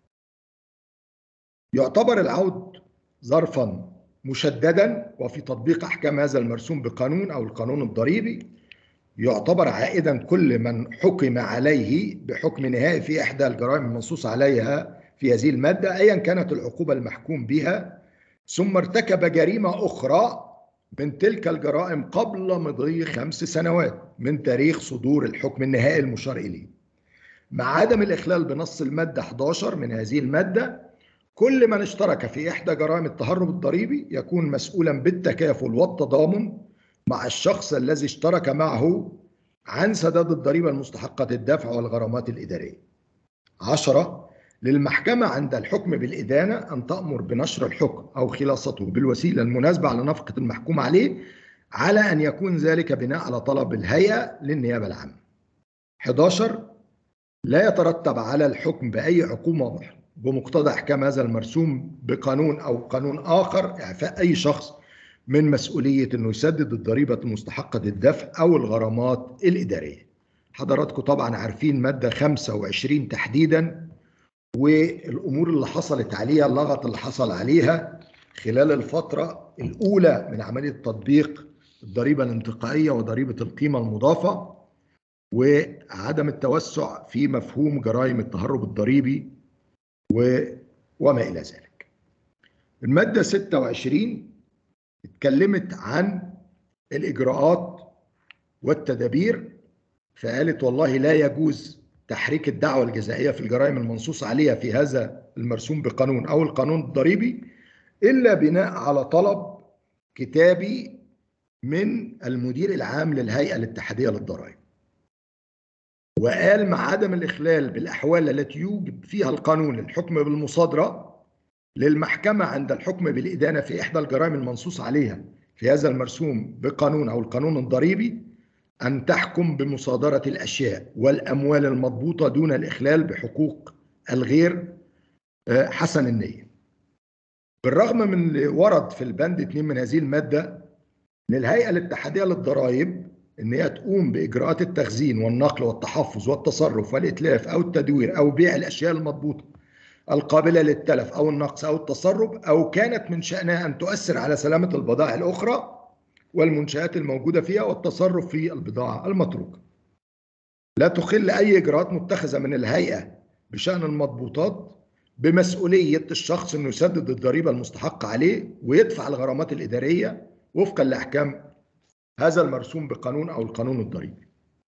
A: يعتبر العود ظرفا مشددا، وفي تطبيق أحكام هذا المرسوم بقانون أو القانون الضريبي يعتبر عائدا كل من حكم عليه بحكم نهائي في إحدى الجرائم المنصوص عليها في هذه المادة أيا كانت العقوبة المحكوم بها، ثم ارتكب جريمة أخرى من تلك الجرائم قبل مضي خمس سنوات من تاريخ صدور الحكم النهائي المشار إليه. مع عدم الإخلال بنص المادة أحد عشر من هذه المادة، كل من اشترك في إحدى جرائم التهرب الضريبي يكون مسؤولا بالتكافل والتضامن مع الشخص الذي اشترك معه عن سداد الضريبة المستحقة الدفع والغرامات الإدارية. عشرة، للمحكمة عند الحكم بالإدانة أن تأمر بنشر الحكم أو خلاصته بالوسيلة المناسبة على نفقة المحكوم عليه، على أن يكون ذلك بناء على طلب الهيئة للنيابة العامة. أحد عشر، لا يترتب على الحكم بأي عقوبة بمقتضى أحكام هذا المرسوم بقانون أو قانون آخر إعفاء أي شخص من مسؤولية أنه يسدد الضريبة المستحقة الدفع أو الغرامات الإدارية. حضراتكم طبعا عارفين مادة خمسة وعشرين تحديدا والأمور اللي حصلت عليها، اللغط اللي حصل عليها خلال الفترة الأولى من عملية تطبيق الضريبة الانتقائية وضريبة القيمة المضافة، وعدم التوسع في مفهوم جرائم التهرب الضريبي وما إلى ذلك. المادة ستة وعشرين اتكلمت عن الإجراءات والتدابير، فقالت والله لا يجوز تحريك الدعوى الجزائية في الجرائم المنصوص عليها في هذا المرسوم بقانون أو القانون الضريبي إلا بناء على طلب كتابي من المدير العام للهيئة الاتحادية للضرائب. وقال مع عدم الإخلال بالأحوال التي يوجب فيها القانون الحكم بالمصادرة، للمحكمة عند الحكم بالإدانة في إحدى الجرائم المنصوص عليها في هذا المرسوم بقانون أو القانون الضريبي أن تحكم بمصادرة الأشياء والأموال المضبوطة دون الإخلال بحقوق الغير حسن النية. بالرغم من اللي ورد في البند اثنين من هذه المادة للهيئة الاتحادية للضرائب ان هي تقوم باجراءات التخزين والنقل والتحفظ والتصرف والاتلاف او التدوير او بيع الاشياء المضبوطه القابله للتلف او النقص او التسرب، او كانت من شانها ان تؤثر على سلامه البضائع الاخرى والمنشآت الموجوده فيها والتصرف في البضاعه المتروكه. لا تخل اي اجراءات متخذه من الهيئه بشان المضبوطات بمسؤوليه الشخص انه يسدد الضريبه المستحقه عليه ويدفع الغرامات الاداريه وفقا لاحكام هذا المرسوم بقانون أو القانون الضريبي.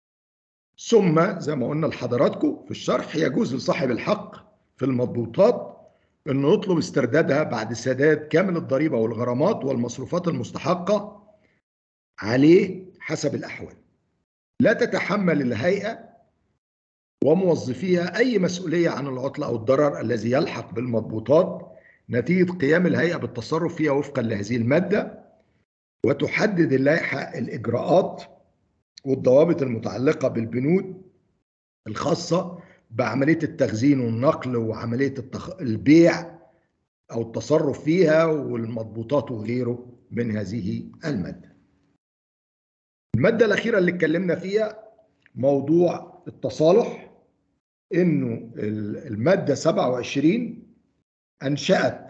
A: ثم زي ما قلنا لحضراتكم في الشرح، يجوز لصاحب الحق في المضبوطات أنه يطلب استردادها بعد سداد كامل الضريبة والغرامات والمصروفات المستحقة عليه حسب الأحوال. لا تتحمل الهيئة وموظفيها أي مسؤولية عن العطل أو الضرر الذي يلحق بالمضبوطات نتيجة قيام الهيئة بالتصرف فيها وفقا لهذه المادة. وتحدد اللائحة الإجراءات والضوابط المتعلقة بالبنود الخاصة بعملية التخزين والنقل وعملية التخ... البيع أو التصرف فيها والمضبوطات وغيره من هذه المادة. المادة الأخيرة اللي اتكلمنا فيها موضوع التصالح، إنه المادة سبعة وعشرين أنشأت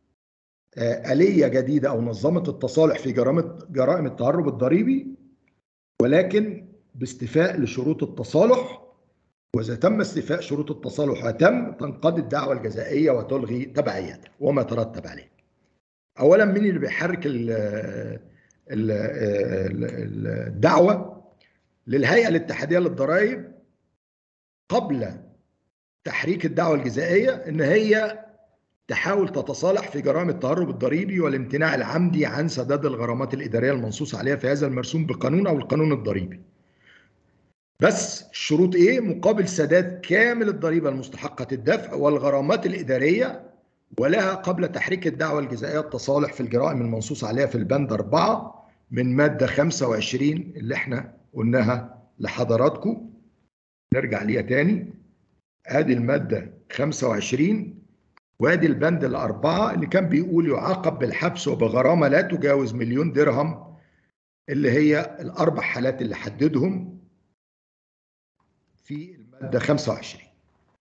A: آلية جديدة أو نظمت التصالح في جرائم جرائم التهرب الضريبي، ولكن باستيفاء لشروط التصالح. وإذا تم استيفاء شروط التصالح وتم تنقضي الدعوى الجزائية وتلغي تبعيتها وما ترتب عليه. أولا، مين اللي بيحرك الدعوة للهيئة الاتحادية للضرائب قبل تحريك الدعوة الجزائية إن هي تحاول تتصالح في جرائم التهرب الضريبي والامتناع العمدي عن سداد الغرامات الإدارية المنصوص عليها في هذا المرسوم بقانون أو القانون الضريبي. بس الشروط إيه؟ مقابل سداد كامل الضريبة المستحقة الدفع والغرامات الإدارية، ولها قبل تحريك الدعوة الجزائية التصالح في الجرائم المنصوص عليها في البند أربعة من مادة خمسة وعشرين اللي احنا قلناها لحضراتكم. نرجع ليها تاني. ادي المادة خمسة وعشرين وادي البند الأربعة اللي كان بيقول يعاقب بالحبس وبغرامة لا تجاوز مليون درهم، اللي هي الأربع حالات اللي حددهم في المادة خمسة وعشرين.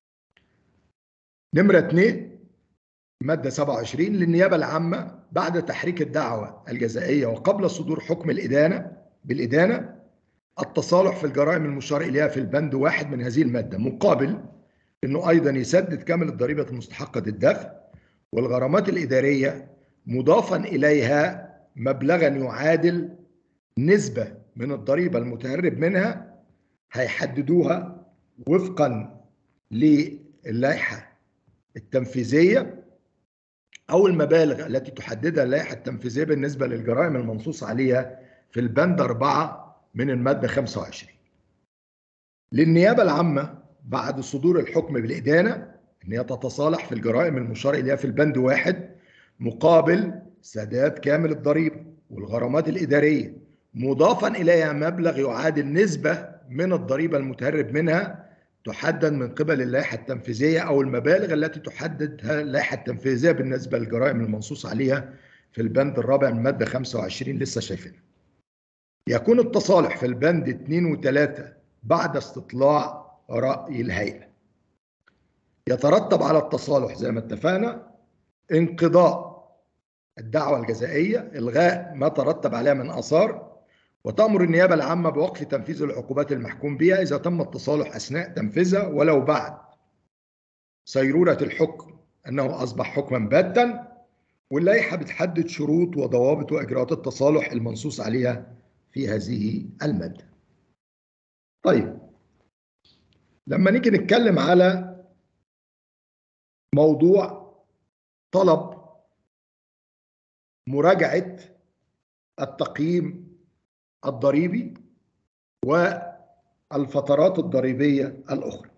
A: نمرة اتنين مادة سبعة وعشرين للنيابة العامة بعد تحريك الدعوة الجزائية وقبل صدور حكم الإدانة بالإدانة التصالح في الجرائم المشار إليها في البند واحد من هذه المادة، مقابل أنه أيضا يسدد كامل الضريبة المستحقة الدفع والغرامات الإدارية مضافا إليها مبلغا يعادل نسبة من الضريبة المتهرب منها هيحددوها وفقا للائحة التنفيذية أو المبالغ التي تحددها اللائحة التنفيذية بالنسبة للجرائم المنصوص عليها في البند أربعة من المادة خمسة وعشرين. للنيابة العامة بعد صدور الحكم بالإدانة أن هي تتصالح في الجرائم المشار إليها في البند واحد مقابل سداد كامل الضريبة والغرامات الإدارية مضافا إليها مبلغ يعادل نسبة من الضريبة المتهرب منها تحدد من قبل اللائحة التنفيذية أو المبالغ التي تحددها اللائحة التنفيذية بالنسبة للجرائم المنصوص عليها في البند الرابع من المادة خمسة وعشرين لسه شايفينها. يكون التصالح في البند اثنين وثلاثة بعد استطلاع رأي الهيئة. يترتب على التصالح زي ما اتفقنا انقضاء الدعوة الجزائية، إلغاء ما ترتب عليها من آثار، وتأمر النيابة العامة بوقف تنفيذ العقوبات المحكوم بها إذا تم التصالح أثناء تنفيذها ولو بعد صيرورة الحكم أنه أصبح حكما باتا. واللائحة بتحدد شروط وضوابط وإجراءات التصالح المنصوص عليها في هذه المادة. طيب لما نيجي نتكلم على موضوع طلب مراجعة التقييم الضريبي والفترات الضريبية الأخرى،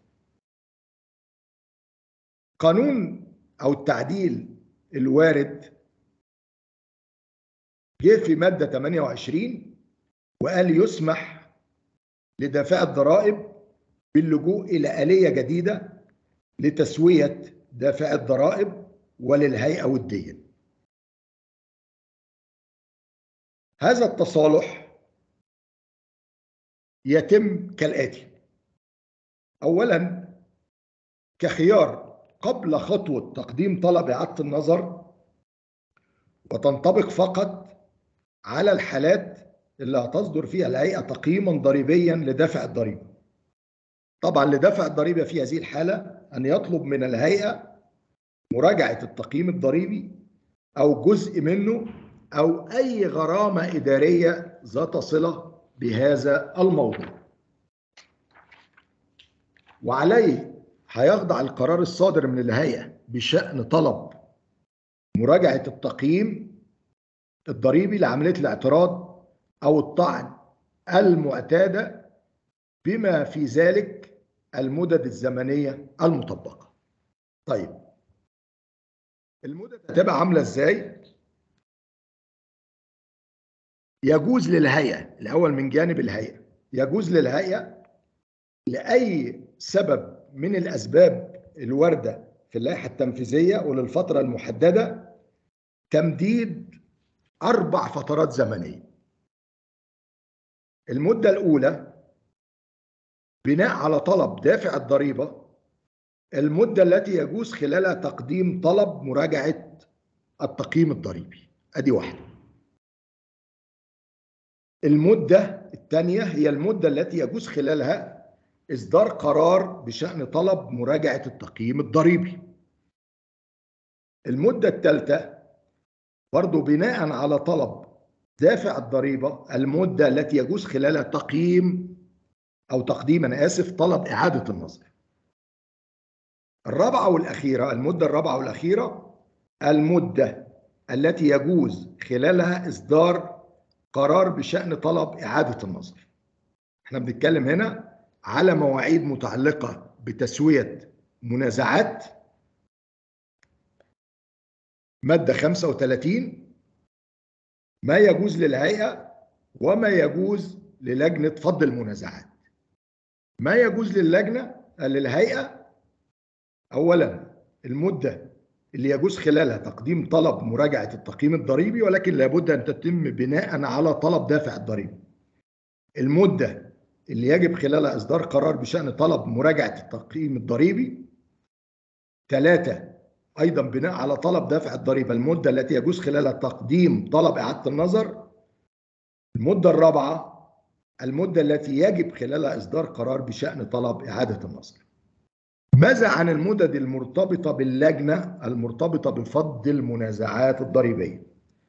A: قانون أو التعديل الوارد جه في مادة ثمانية وعشرين وقال يسمح لدافع الضرائب باللجوء إلى آلية جديدة لتسوية دافع الضرائب وللهيئة وديا. هذا التصالح يتم كالآتي: أولا كخيار قبل خطوة تقديم طلب إعادة النظر، وتنطبق فقط على الحالات اللي هتصدر فيها الهيئة تقييما ضريبيا لدافع الضريبة. طبعا لدفع الضريبة في هذه الحالة أن يطلب من الهيئة مراجعة التقييم الضريبي أو جزء منه أو أي غرامة إدارية ذات صلة بهذا الموضوع، وعليه هيخضع القرار الصادر من الهيئة بشأن طلب مراجعة التقييم الضريبي لعملية الاعتراض أو الطعن المعتادة بما في ذلك المدد الزمنية المطبقة. طيب المدد هتبقى عاملة ازاي؟ يجوز للهيئة الأول من جانب الهيئة، يجوز للهيئة لأي سبب من الأسباب الواردة في اللائحة التنفيذية وللفترة المحددة تمديد أربع فترات زمنية. المدة الأولى بناء على طلب دافع الضريبة المدة التي يجوز خلالها تقديم طلب مراجعة التقييم الضريبي، أدي واحدة. المدة الثانية هي المدة التي يجوز خلالها إصدار قرار بشأن طلب مراجعة التقييم الضريبي. المدة الثالثة برضو بناء على طلب دافع الضريبة المدة التي يجوز خلالها تقييم أو تقديم أنا آسف طلب إعادة النظر. الرابعة والأخيرة، المدة الرابعة والأخيرة المدة التي يجوز خلالها إصدار قرار بشأن طلب إعادة النظر. احنا بنتكلم هنا على مواعيد متعلقة بتسوية منازعات، مادة خمسة وثلاثين، ما يجوز للهيئة وما يجوز للجنة فض المنازعات. ما يجوز للجنة للهيئة أولا المدة اللي يجوز خلالها تقديم طلب مراجعة التقييم الضريبي، ولكن لابد أن تتم بناء على طلب دافع الضريبة. المدة اللي يجب خلالها إصدار قرار بشأن طلب مراجعة التقييم الضريبي. ثلاثة أيضا بناء على طلب دافع الضريبة المدة التي يجوز خلالها تقديم طلب إعادة النظر. المدة الرابعة المدة التي يجب خلالها إصدار قرار بشأن طلب إعادة النظر. ماذا عن المدد المرتبطة باللجنة المرتبطة بفض المنازعات الضريبية؟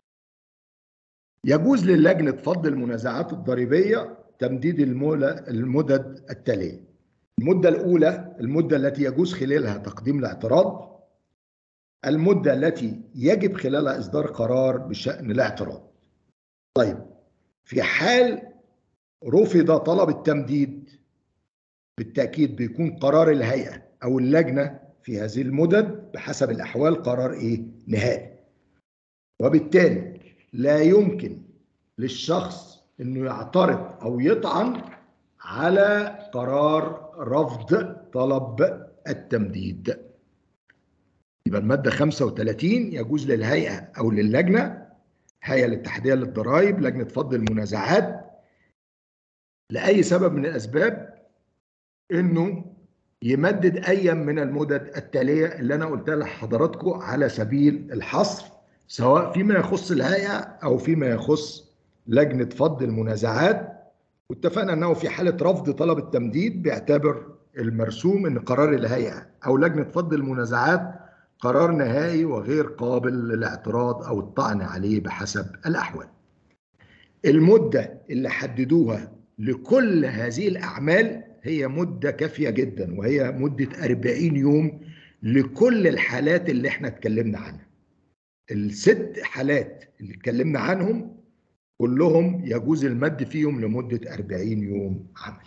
A: يجوز للجنة فض المنازعات الضريبية تمديد المدد التالية. المدة الأولى المدة التي يجوز خلالها تقديم الاعتراض. المدة التي يجب خلالها إصدار قرار بشأن الاعتراض. طيب، في حال رفض طلب التمديد بالتأكيد بيكون قرار الهيئة أو اللجنة في هذه المدد بحسب الأحوال قرار إيه؟ نهائي. وبالتالي لا يمكن للشخص إنه يعترض أو يطعن على قرار رفض طلب التمديد. يبقى المادة خمسة وثلاثين يجوز للهيئة أو للجنة، هيئة الاتحادية للضرائب، لجنة فض المنازعات، لأي سبب من الأسباب إنه يمدد أي من المدد التالية اللي أنا قلتها لحضراتكم على سبيل الحصر، سواء فيما يخص الهيئة أو فيما يخص لجنة فض المنازعات. واتفقنا أنه في حالة رفض طلب التمديد بيعتبر المرسوم أن قرار الهيئة أو لجنة فض المنازعات قرار نهائي وغير قابل للاعتراض أو الطعن عليه بحسب الأحوال. المدة اللي حددوها لكل هذه الأعمال هي مدة كافية جدا، وهي مدة أربعين يوم لكل الحالات اللي احنا اتكلمنا عنها. الست حالات اللي اتكلمنا عنهم كلهم يجوز المد فيهم لمدة أربعين يوم عمل.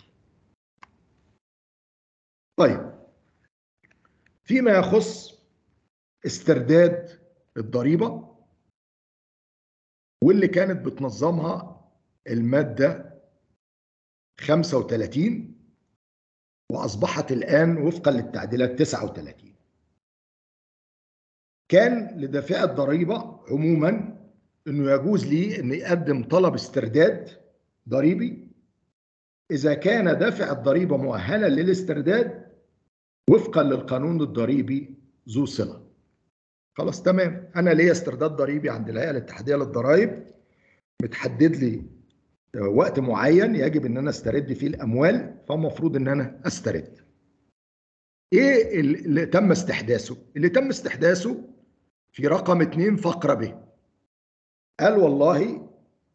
A: طيب، فيما يخص استرداد الضريبة واللي كانت بتنظمها المادة خمسة وثلاثين وأصبحت الآن وفقا للتعديلات تسعة وثلاثين، كان لدافع الضريبة عموما أنه يجوز لي أن يقدم طلب استرداد ضريبي إذا كان دافع الضريبة مؤهلا للاسترداد وفقا للقانون الضريبي ذو صلة. خلاص تمام، أنا ليا استرداد ضريبي عند الهيئة الاتحادية للضرائب، متحدد لي وقت معين يجب ان انا استرد فيه الاموال، فمفروض ان انا استرد. ايه اللي تم استحداثه؟ اللي تم استحداثه في رقم اتنين فقرة ب، قال والله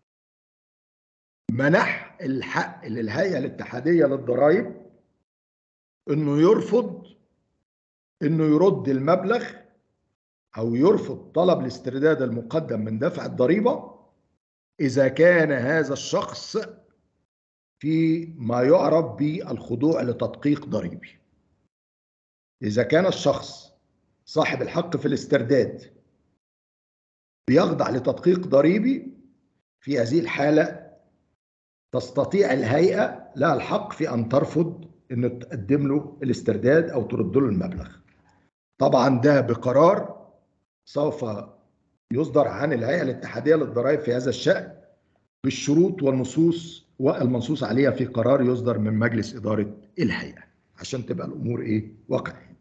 A: منح الحق للهيئة الاتحادية للضرائب انه يرفض انه يرد المبلغ او يرفض طلب الاسترداد المقدم من دفع الضريبة اذا كان هذا الشخص في ما يعرف بالخضوع لتدقيق ضريبي. إذا كان الشخص صاحب الحق في الاسترداد بيخضع لتدقيق ضريبي، في هذه الحالة تستطيع الهيئة لها الحق في أن ترفض أن تقدم له الاسترداد أو ترد له المبلغ. طبعا ده بقرار سوف يصدر عن الهيئة الاتحادية للضرائب في هذا الشأن بالشروط والنصوص والمنصوص عليها في قرار يصدر من مجلس إدارة الهيئة، عشان تبقى الأمور إيه؟ واقعية.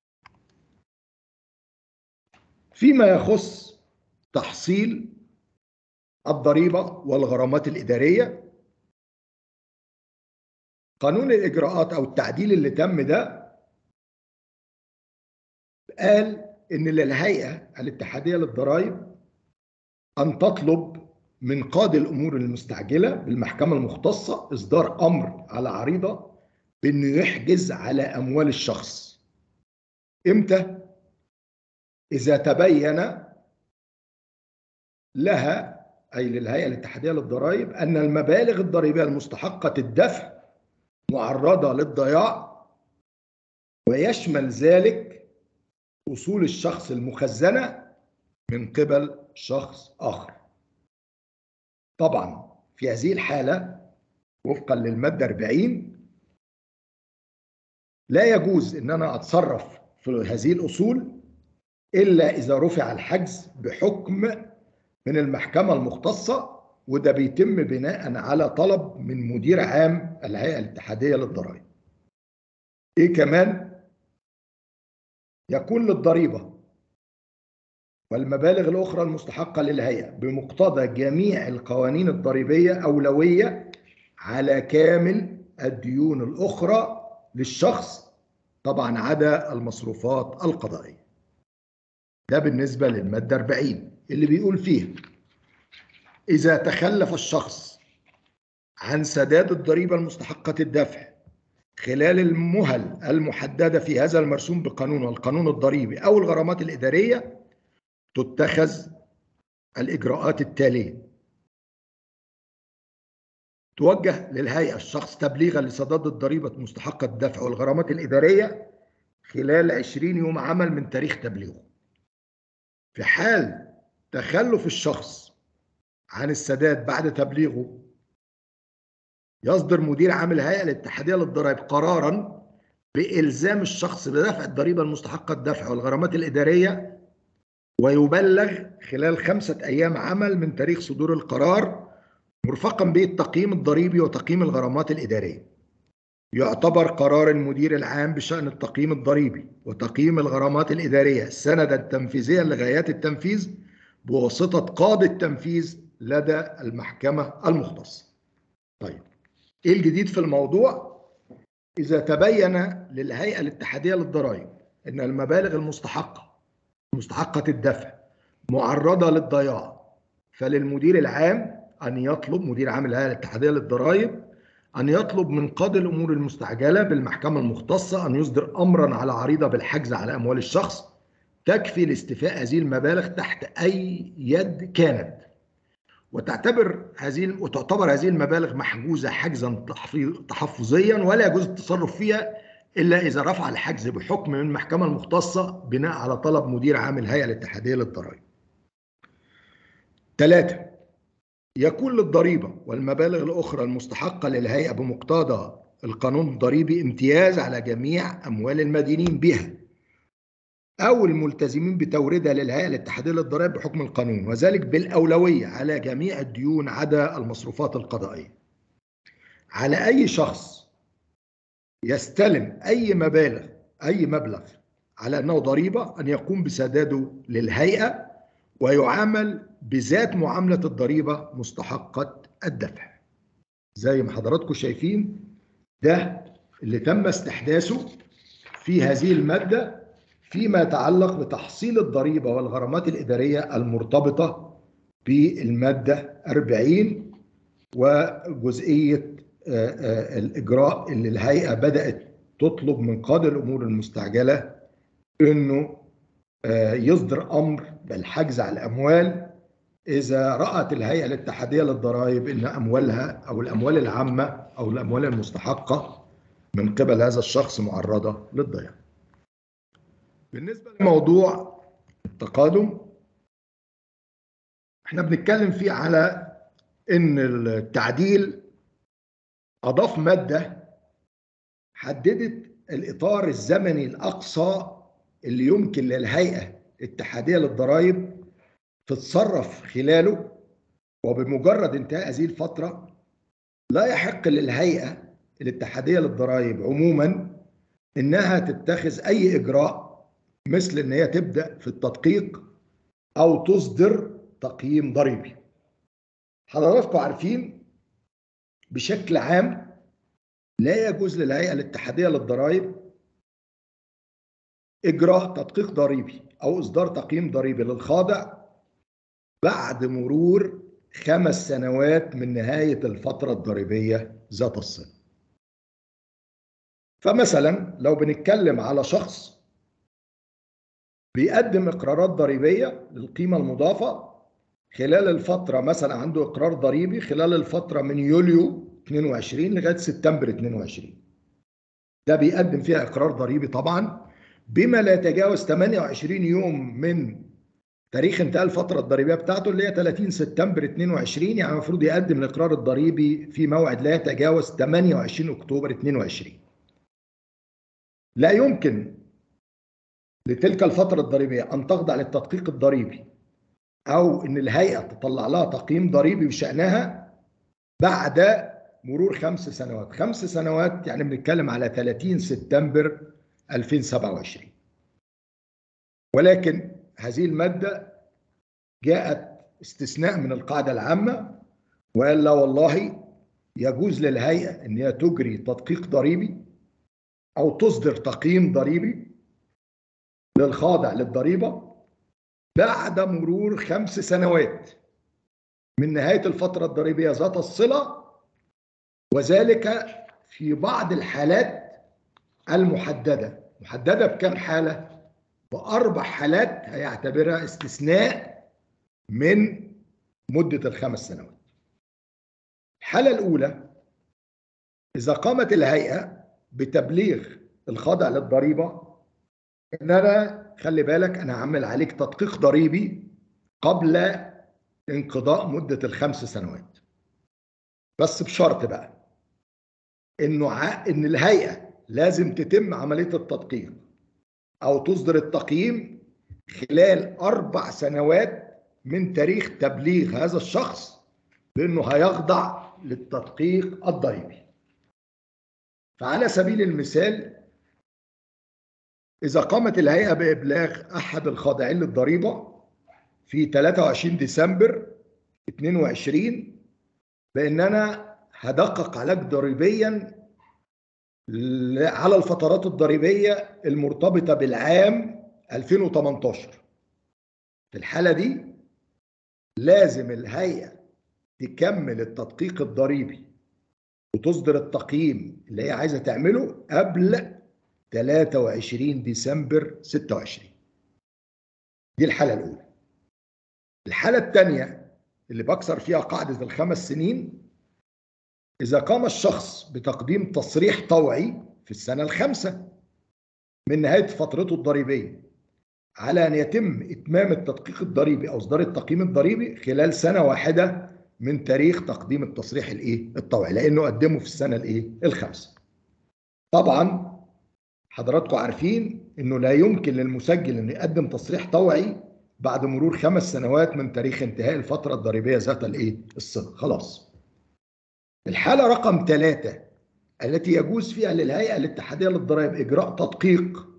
A: فيما يخص تحصيل الضريبة والغرامات الإدارية، قانون الإجراءات أو التعديل اللي تم ده قال إن للهيئة الاتحادية للضرائب أن تطلب من قاضي الأمور المستعجلة بالمحكمة المختصة إصدار أمر على عريضة بأنه يحجز على أموال الشخص. إمتى؟ إذا تبين لها أي للهيئة الاتحادية للضرائب أن المبالغ الضريبية المستحقة الدفع معرضة للضياع، ويشمل ذلك أصول الشخص المخزنة من قبل شخص آخر. طبعا في هذه الحالة وفقا للمادة أربعين لا يجوز أن أنا أتصرف في هذه الأصول إلا إذا رفع الحجز بحكم من المحكمة المختصة، وده بيتم بناء على طلب من مدير عام الهيئة الاتحادية للضرائب. إيه كمان؟ يكون للضريبة والمبالغ الأخرى المستحقة للهيئة بمقتضى جميع القوانين الضريبية أولوية على كامل الديون الأخرى للشخص، طبعا عدا المصروفات القضائية. ده بالنسبة للمادة أربعين اللي بيقول فيها إذا تخلف الشخص عن سداد الضريبة المستحقة الدفع خلال المهل المحددة في هذا المرسوم بقانون والقانون الضريبي أو الغرامات الإدارية، تتخذ الإجراءات التالية: توجه للهيئة الشخص تبليغا لسداد الضريبة مستحقة الدفع والغرامات الإدارية خلال عشرين يوم عمل من تاريخ تبليغه. في حال تخلف الشخص عن السداد بعد تبليغه، يصدر مدير عام الهيئة الاتحادية للضرائب قرارا بإلزام الشخص بدفع الضريبة المستحقة الدفع والغرامات الإدارية، ويبلغ خلال خمسة أيام عمل من تاريخ صدور القرار مرفقا به التقييم الضريبي وتقييم الغرامات الإدارية. يعتبر قرار المدير العام بشأن التقييم الضريبي وتقييم الغرامات الإدارية سندا تنفيذيا لغايات التنفيذ بواسطة قاضي التنفيذ لدى المحكمة المختصة. طيب، إيه الجديد في الموضوع؟ إذا تبين للهيئة الاتحادية للضرائب أن المبالغ المستحقة مستحقة الدفع معرضة للضياع، فللمدير العام أن يطلب مدير عام الهيئة الاتحادية للضرائب أن يطلب من قاضي الأمور المستعجلة بالمحكمة المختصة أن يصدر أمرا على عريضة بالحجز على أموال الشخص تكفي لاستيفاء هذه المبالغ تحت أي يد كانت، وتعتبر هذه وتعتبر هذه المبالغ محجوزة حجزا تحفظيا، ولا يجوز التصرف فيها إلا إذا رفع الحجز بحكم من المحكمة المختصة بناء على طلب مدير عام الهيئة الاتحادية للضرائب. ثلاثة، يكون للضريبة والمبالغ الأخرى المستحقة للهيئة بمقتضى القانون الضريبي امتياز على جميع أموال المدينين بها أو الملتزمين بتوريدها للهيئة الاتحادية للضرائب بحكم القانون، وذلك بالأولوية على جميع الديون عدا المصروفات القضائية. على أي شخص يستلم أي مبالغ أي مبلغ على أنه ضريبة أن يقوم بسداده للهيئة، ويعامل بذات معاملة الضريبة مستحقة الدفع. زي ما حضراتكم شايفين، ده اللي تم استحداثه في هذه المادة فيما يتعلق بتحصيل الضريبة والغرامات الإدارية المرتبطة بالمادة أربعين وجزئية الإجراء اللي الهيئة بدأت تطلب من قاضي الأمور المستعجلة إنه يصدر أمر بالحجز على الأموال إذا رأت الهيئة الاتحادية للضرائب إن أموالها أو الأموال العامة أو الأموال المستحقة من قبل هذا الشخص معرضة للضياع. بالنسبة لموضوع التقادم، احنا بنتكلم فيه على إن التعديل أضاف مادة حددت الإطار الزمني الأقصى اللي يمكن للهيئة الاتحادية للضرائب تتصرف خلاله، وبمجرد انتهاء هذه الفترة لا يحق للهيئة الاتحادية للضرائب عموما إنها تتخذ أي إجراء مثل إن هي تبدأ في التدقيق أو تصدر تقييم ضريبي. حضراتكم عارفين بشكل عام لا يجوز للهيئة الاتحادية للضرائب إجراء تدقيق ضريبي أو إصدار تقييم ضريبي للخاضع بعد مرور خمس سنوات من نهاية الفترة الضريبية ذات الصلة. فمثلا لو بنتكلم على شخص بيقدم إقرارات ضريبية للقيمة المضافة خلال الفترة، مثلا عنده إقرار ضريبي خلال الفترة من يوليو اثنين وعشرين لغاية سبتمبر اثنين وعشرين، ده بيقدم فيها إقرار ضريبي طبعا بما لا يتجاوز ثمانية وعشرين يوم من تاريخ انتهاء الفترة الضريبية بتاعته اللي هي ثلاثين سبتمبر اثنين وعشرين، يعني المفروض يقدم الإقرار الضريبي في موعد لا يتجاوز ثمانية وعشرين أكتوبر اثنين وعشرين. لا يمكن لتلك الفترة الضريبية أن تخضع للتدقيق الضريبي أو إن الهيئة تطلع لها تقييم ضريبي بشأنها بعد مرور خمس سنوات. خمس سنوات يعني بنتكلم على ثلاثين سبتمبر ألفين وسبعة وعشرين. ولكن هذه المادة جاءت استثناء من القاعدة العامة، وقال لا والله يجوز للهيئة أن هي تجري تدقيق ضريبي أو تصدر تقييم ضريبي للخاضع للضريبة بعد مرور خمس سنوات من نهاية الفترة الضريبية ذات الصلة، وذلك في بعض الحالات المحددة. محددة بكم حالة؟ بأربع حالات هيعتبرها استثناء من مدة الخمس سنوات. الحالة الأولى إذا قامت الهيئة بتبليغ الخاضع للضريبة إن أنا خلي بالك أنا هعمل عليك تدقيق ضريبي قبل انقضاء مدة الخمس سنوات، بس بشرط بقى إنه ع... إن الهيئة لازم تتم عملية التدقيق أو تصدر التقييم خلال أربع سنوات من تاريخ تبليغ هذا الشخص بأنه هيخضع للتدقيق الضريبي. فعلى سبيل المثال إذا قامت الهيئة بإبلاغ أحد الخاضعين للضريبة في ثلاثة وعشرين ديسمبر اثنين وعشرين بأن أنا هدقق عليك ضريبيا على الفترات الضريبية المرتبطة بالعام ألفين وثمانية عشر، في الحالة دي لازم الهيئة تكمل التدقيق الضريبي وتصدر التقييم اللي هي عايزة تعمله قبل ثلاثة وعشرين ديسمبر ستة وعشرين. دي الحالة الأولى. الحالة الثانية اللي بكسر فيها قاعدة الخمس سنين إذا قام الشخص بتقديم تصريح طوعي في السنة الخامسة من نهاية فترته الضريبية على أن يتم إتمام التدقيق الضريبي أو إصدار التقييم الضريبي خلال سنة واحدة من تاريخ تقديم التصريح الإيه الطوعي، لأنه قدمه في السنة الإيه الخامسة. طبعا حضراتكم عارفين إنه لا يمكن للمسجل إنه يقدم تصريح طوعي بعد مرور خمس سنوات من تاريخ انتهاء الفترة الضريبية ذات الإيه الصلة. خلاص. الحالة رقم ثلاثة التي يجوز فيها للهيئة الاتحادية للضرائب إجراء تدقيق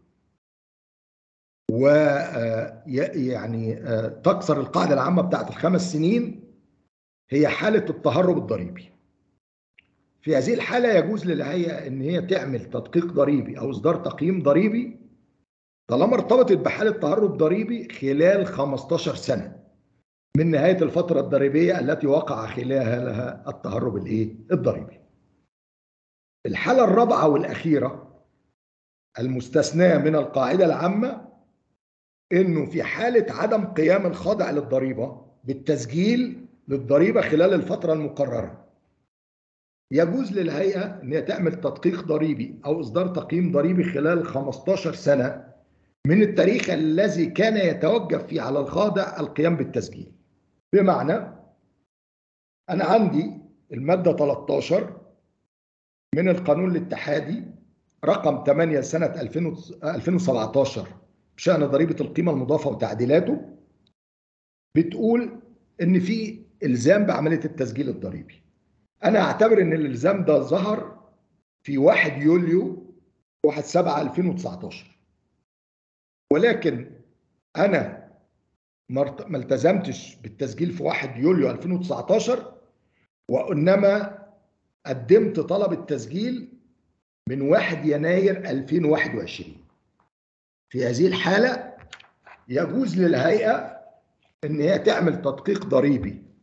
A: ويعني تكسر القاعدة العامة بتاعت الخمس سنين هي حالة التهرب الضريبي. في هذه الحالة يجوز للهيئة إن هي تعمل تدقيق ضريبي أو إصدار تقييم ضريبي طالما ارتبطت بحالة تهرب ضريبي خلال خمستاشر سنة من نهاية الفترة الضريبية التي وقع خلالها التهرب الإيه الضريبي. الحالة الرابعة والأخيرة المستثناة من القاعدة العامة إنه في حالة عدم قيام الخاضع للضريبة بالتسجيل للضريبة خلال الفترة المقررة يجوز للهيئة إن هي تعمل تدقيق ضريبي أو إصدار تقييم ضريبي خلال خمستاشر سنة من التاريخ الذي كان يتوجب فيه على الخاضع القيام بالتسجيل. بمعنى أنا عندي المادة ثلاثة عشر من القانون الاتحادي رقم ثمانية سنة ألفين وسبعة عشر بشأن ضريبة القيمة المضافة وتعديلاته بتقول إن في إلزام بعملية التسجيل الضريبي. أنا أعتبر إن الإلزام ده ظهر في واحد يوليو واحد سبعة ألفين وتسعة عشر، ولكن أنا ما التزمتش بالتسجيل في واحد يوليو ألفين وتسعة عشر، وإنما قدمت طلب التسجيل من واحد يناير ألفين وواحد وعشرين. في هذه الحالة يجوز للهيئة إن هي تعمل تدقيق ضريبي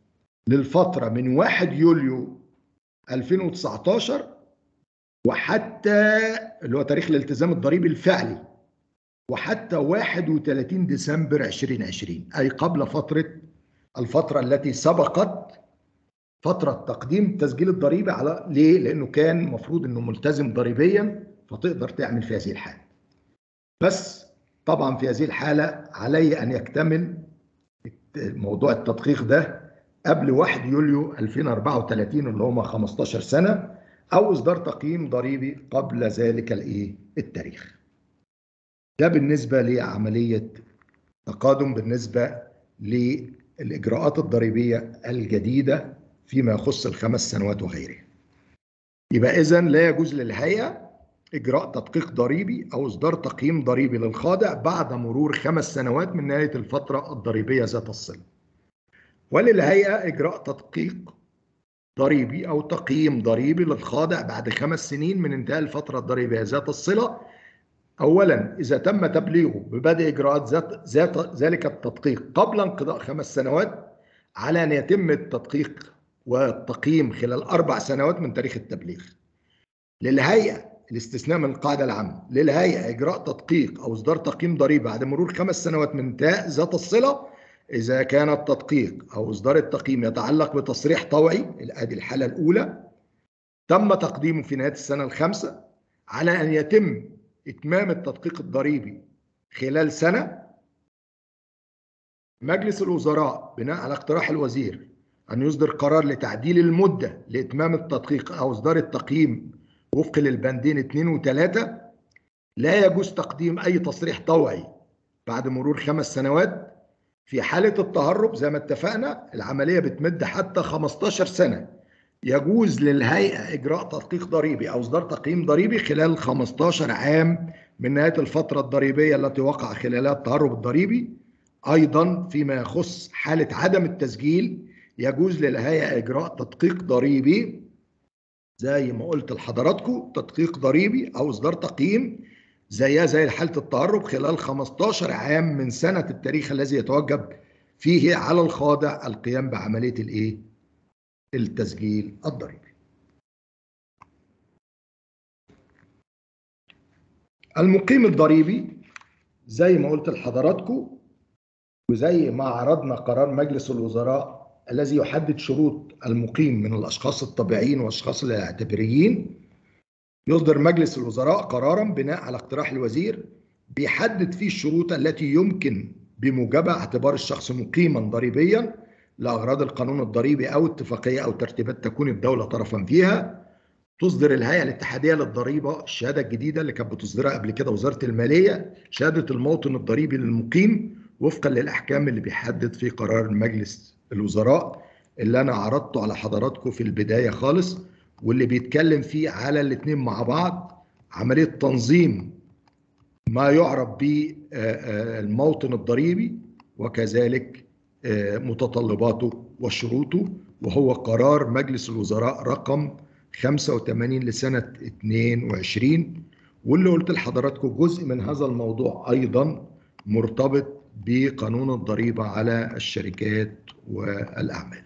A: للفترة من واحد يوليو ألفين وتسعتاشر وحتى اللي هو تاريخ الالتزام الضريبي الفعلي، وحتى واحد وثلاثين ديسمبر ألفين وعشرين، أي قبل فترة الفترة التي سبقت فترة تقديم التسجيل الضريبي. على ليه؟ لأنه كان المفروض أنه ملتزم ضريبيا فتقدر تعمل في هذه الحالة. بس طبعا في هذه الحالة علي أن يكتمل موضوع التدقيق ده قبل واحد يوليو ألفين وأربعة وثلاثين اللي هم خمستاشر سنة، أو إصدار تقييم ضريبي قبل ذلك الإيه؟ التاريخ. ده بالنسبة لعملية تقادم بالنسبة للإجراءات الضريبية الجديدة فيما يخص الخمس سنوات وغيرها. يبقى إذن لا يجوز للهيئة إجراء تدقيق ضريبي أو إصدار تقييم ضريبي للخاضع بعد مرور خمس سنوات من نهاية الفترة الضريبية ذات الصلة. وللهيئة إجراء تدقيق ضريبي أو تقييم ضريبي للخاضع بعد خمس سنين من انتهاء الفترة الضريبية ذات الصلة، أولاً إذا تم تبليغه ببدء إجراءات ذات, ذات ذلك التدقيق قبل انقضاء خمس سنوات، على أن يتم التدقيق والتقييم خلال أربع سنوات من تاريخ التبليغ. للهيئة الاستثناء من القاعدة العامة، للهيئة إجراء تدقيق أو إصدار تقييم ضريبي بعد مرور خمس سنوات من انتهاء ذات الصلة إذا كان التدقيق أو إصدار التقييم يتعلق بتصريح طوعي، هذه الحالة الأولى، تم تقديمه في نهاية السنة الخامسة، على أن يتم إتمام التدقيق الضريبي خلال سنة. مجلس الوزراء بناء على اقتراح الوزير أن يصدر قرار لتعديل المدة لإتمام التدقيق أو إصدار التقييم وفق للبندين اثنين وثلاثة. لا يجوز تقديم أي تصريح طوعي بعد مرور خمس سنوات. في حالة التهرب زي ما اتفقنا العملية بتمد حتى خمستاشر سنة، يجوز للهيئة إجراء تدقيق ضريبي أو إصدار تقييم ضريبي خلال خمستاشر عام من نهاية الفترة الضريبية التي وقع خلالها التهرب الضريبي. أيضا فيما يخص حالة عدم التسجيل يجوز للهيئة إجراء تدقيق ضريبي زي ما قلت لحضراتكم، تدقيق ضريبي أو إصدار تقييم زيها زي حالة التهرب خلال خمستاشر عام من سنة التاريخ الذي يتوجب فيه على الخاضع القيام بعملية الإيه؟ التسجيل الضريبي. المقيم الضريبي زي ما قلت لحضراتكم وزي ما عرضنا قرار مجلس الوزراء الذي يحدد شروط المقيم من الأشخاص الطبيعيين والأشخاص الاعتباريين، يصدر مجلس الوزراء قرارا بناء على اقتراح الوزير بيحدد فيه الشروط التي يمكن بموجبها اعتبار الشخص مقيما ضريبيا لأغراض القانون الضريبي أو اتفاقية أو ترتيبات تكون الدولة طرفا فيها. تصدر الهيئة الاتحادية للضريبة الشهادة الجديدة اللي كانت بتصدرها قبل كده وزارة المالية، شهادة الموطن الضريبي للمقيم وفقا للأحكام اللي بيحدد في قرار مجلس الوزراء اللي أنا عرضته على حضراتكم في البداية خالص، واللي بيتكلم فيه على الاثنين مع بعض، عملية تنظيم ما يعرف بالموطن الضريبي وكذلك متطلباته وشروطه، وهو قرار مجلس الوزراء رقم خمسة وثمانين لسنة اثنين وعشرين، واللي قلت لحضراتكم جزء من هذا الموضوع أيضا مرتبط بقانون الضريبة على الشركات والأعمال.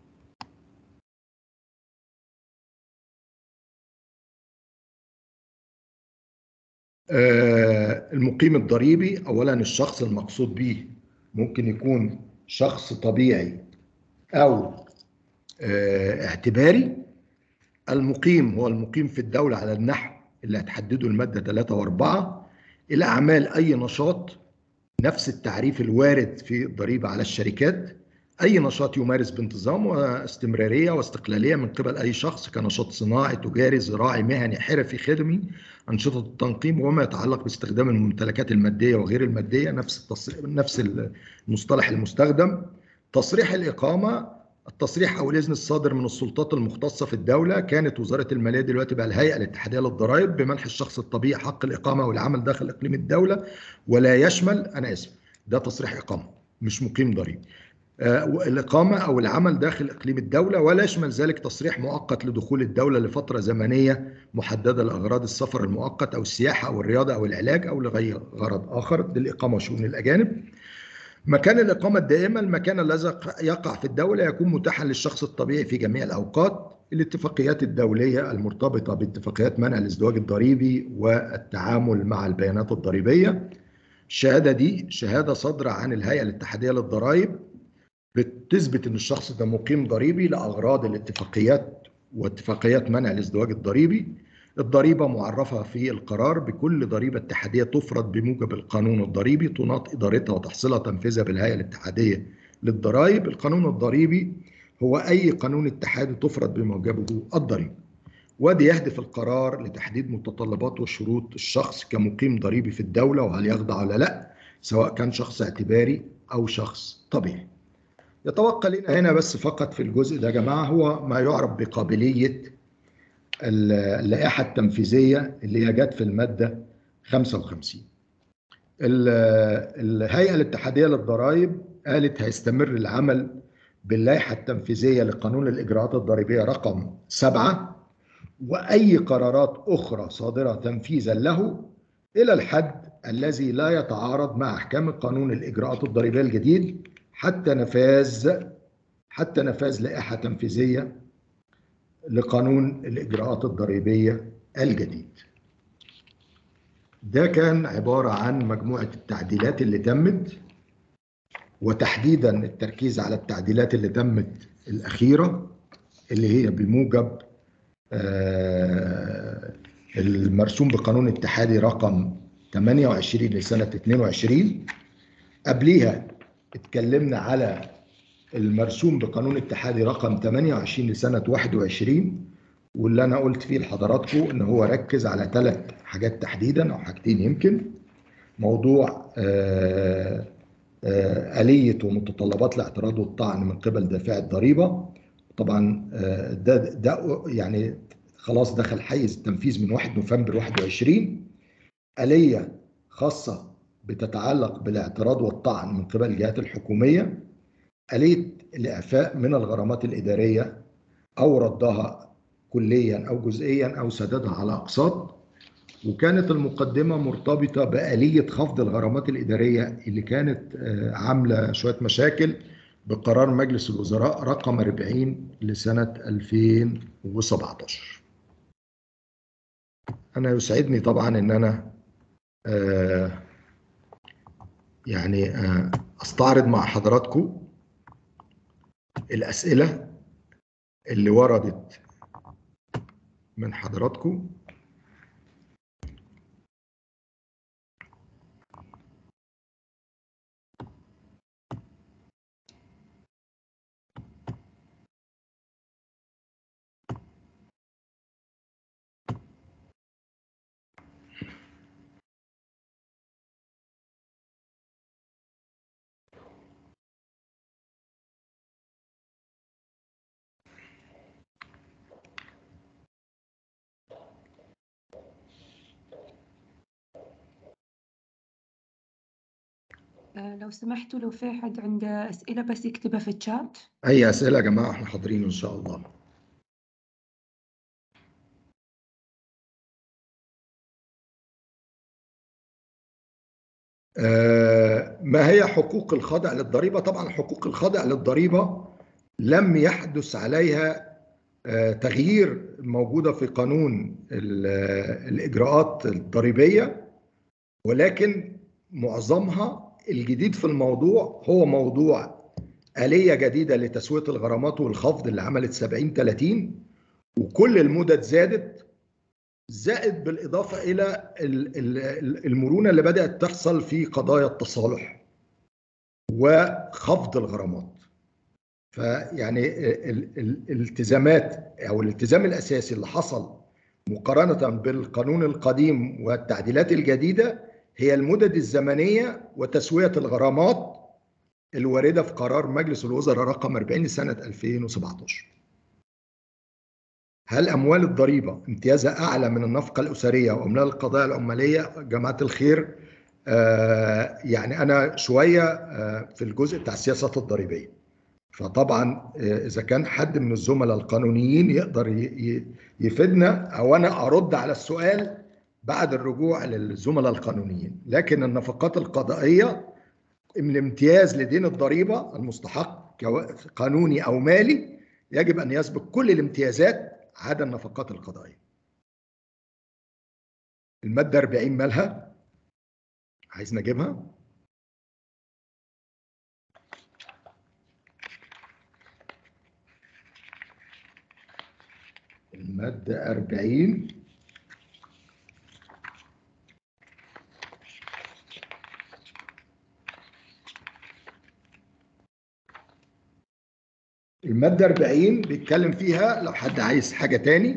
A: المقيم الضريبي أولا الشخص المقصود به ممكن يكون شخص طبيعي أو اعتباري. المقيم هو المقيم في الدولة على النحو اللي هتحدده المادة ثلاثة وأربعة إلى أعمال أي نشاط، نفس التعريف الوارد في الضريبة على الشركات، أي نشاط يمارس بانتظام واستمرارية واستقلالية من قبل أي شخص كنشاط صناعي تجاري زراعي مهني حرفي خدمي، أنشطة التنقيب وما يتعلق باستخدام الممتلكات المادية وغير المادية، نفس التصريح نفس المصطلح المستخدم. تصريح الإقامة التصريح أو الإذن الصادر من السلطات المختصة في الدولة، كانت وزارة المالية دلوقتي بقى الهيئة الاتحادية للضرائب، بمنح الشخص الطبيعي حق الإقامة والعمل داخل إقليم الدولة، ولا يشمل أنا آسف ده تصريح إقامة مش مقيم ضريبي. آه الإقامة أو العمل داخل إقليم الدولة، ولا يشمل ذلك تصريح مؤقت لدخول الدولة لفترة زمنية محددة لأغراض السفر المؤقت أو السياحة أو الرياضة أو العلاج أو لغير غرض آخر، دي الإقامة وشؤون الأجانب. مكان الإقامة الدائمة المكان الذي يقع في الدولة يكون متاحا للشخص الطبيعي في جميع الأوقات. الاتفاقيات الدولية المرتبطة باتفاقيات منع الازدواج الضريبي والتعامل مع البيانات الضريبية. الشهادة دي شهادة صادرة عن الهيئة الاتحادية للضرائب، بتثبت ان الشخص ده مقيم ضريبي لاغراض الاتفاقيات واتفاقيات منع الازدواج الضريبي. الضريبه معرفه في القرار بكل ضريبه اتحاديه تفرض بموجب القانون الضريبي، تناط ادارتها وتحصيلها تنفيذها بالهيئه الاتحاديه للضرائب. القانون الضريبي هو اي قانون اتحادي تفرض بموجبه الضريبه، وادي يهدف القرار لتحديد متطلبات وشروط الشخص كمقيم ضريبي في الدوله، وهل يخضع ولا لا، سواء كان شخص اعتباري او شخص طبيعي. يتبقى لنا هنا بس فقط في الجزء ده يا جماعة هو ما يعرف بقابلية اللائحة التنفيذية اللي هي جت في المادة خمسة وخمسين. الهيئة الاتحادية للضرائب قالت هيستمر العمل باللائحة التنفيذية لقانون الإجراءات الضريبية رقم سبعة، وأي قرارات أخرى صادرة تنفيذا له إلى الحد الذي لا يتعارض مع أحكام قانون الإجراءات الضريبية الجديد، حتى نفاذ حتى نفاذ لائحة تنفيذية لقانون الإجراءات الضريبية الجديد. ده كان عبارة عن مجموعة التعديلات اللي تمت، وتحديدا التركيز على التعديلات اللي تمت الأخيرة اللي هي بموجب المرسوم بقانون اتحادي رقم ثمانية وعشرين لسنة اثنين وعشرين. قبليها اتكلمنا على المرسوم بقانون اتحادي رقم ثمانية وعشرين لسنة واحد وعشرين، واللي أنا قلت فيه لحضراتكم إن هو ركز على ثلاث حاجات تحديدا أو حاجتين يمكن. موضوع آآ آآ آلية ومتطلبات الاعتراض والطعن من قبل دافع الضريبة. طبعا ده ده يعني خلاص دخل حيز التنفيذ من واحد نوفمبر واحد وعشرين. آلية خاصة بتتعلق بالاعتراض والطعن من قبل الجهات الحكومية. آلية الإعفاء من الغرامات الإدارية أو ردها كليا أو جزئيا أو سدادها على أقساط. وكانت المقدمة مرتبطة بآلية خفض الغرامات الإدارية اللي كانت عاملة شوية مشاكل بقرار مجلس الوزراء رقم أربعين لسنة ألفين وسبعتاشر. أنا يسعدني طبعا إن أنا يعني أستعرض مع حضراتكم الأسئلة اللي وردت من حضراتكم.
B: لو سمحتوا لو في حد عنده أسئلة بس يكتبها في الشات.
A: أي أسئلة يا جماعة احنا حاضرين إن شاء الله. ما هي حقوق الخاضع للضريبة؟ طبعا حقوق الخاضع للضريبة لم يحدث عليها تغيير موجودة في قانون الإجراءات الضريبية، ولكن معظمها الجديد في الموضوع هو موضوع آلية جديدة لتسوية الغرامات والخفض اللي عملت سبعين ثلاثين، وكل المدد زادت، زائد بالإضافة إلى المرونة اللي بدأت تحصل في قضايا التصالح وخفض الغرامات. فيعني الالتزامات أو الالتزام الأساسي اللي حصل مقارنة بالقانون القديم والتعديلات الجديدة هي المدد الزمنية وتسوية الغرامات الواردة في قرار مجلس الوزراء رقم أربعين لسنة ألفين وسبعتاشر. هل أموال الضريبة امتيازها أعلى من النفقة الأسرية وأموال القضايا العمالية؟ جماعة الخير، آه يعني أنا شوية آه في الجزء بتاع السياسات الضريبية، فطبعا آه إذا كان حد من الزملاء القانونيين يقدر يفيدنا أو أنا أرد على السؤال بعد الرجوع للزملاء القانونيين. لكن النفقات القضائية الامتياز لدين الضريبة المستحق قانوني أو مالي يجب أن يسبق كل الامتيازات عدا النفقات القضائية. المادة أربعين مالها؟ عايز نجيبها؟ المادة أربعين المادة أربعين بيتكلم فيها، لو حد عايز حاجة تاني،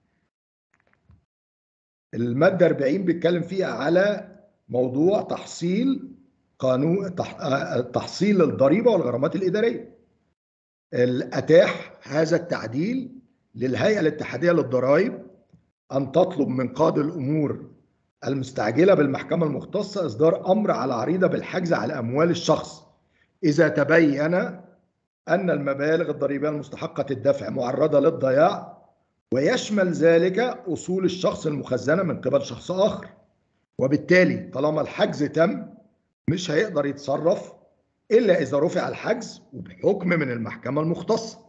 A: المادة أربعين بيتكلم فيها على موضوع تحصيل قانون تحصيل الضريبة والغرامات الإدارية. أتاح هذا التعديل للهيئة الاتحادية للضرائب أن تطلب من قاضي الأمور المستعجلة بالمحكمة المختصة إصدار أمر على عريضة بالحجز على أموال الشخص إذا تبين أن المبالغ الضريبية المستحقة الدفع معرضة للضياع، ويشمل ذلك أصول الشخص المخزنة من قبل شخص آخر. وبالتالي طالما الحجز تم مش هيقدر يتصرف إلا إذا رفع الحجز وبحكم من المحكمة المختصة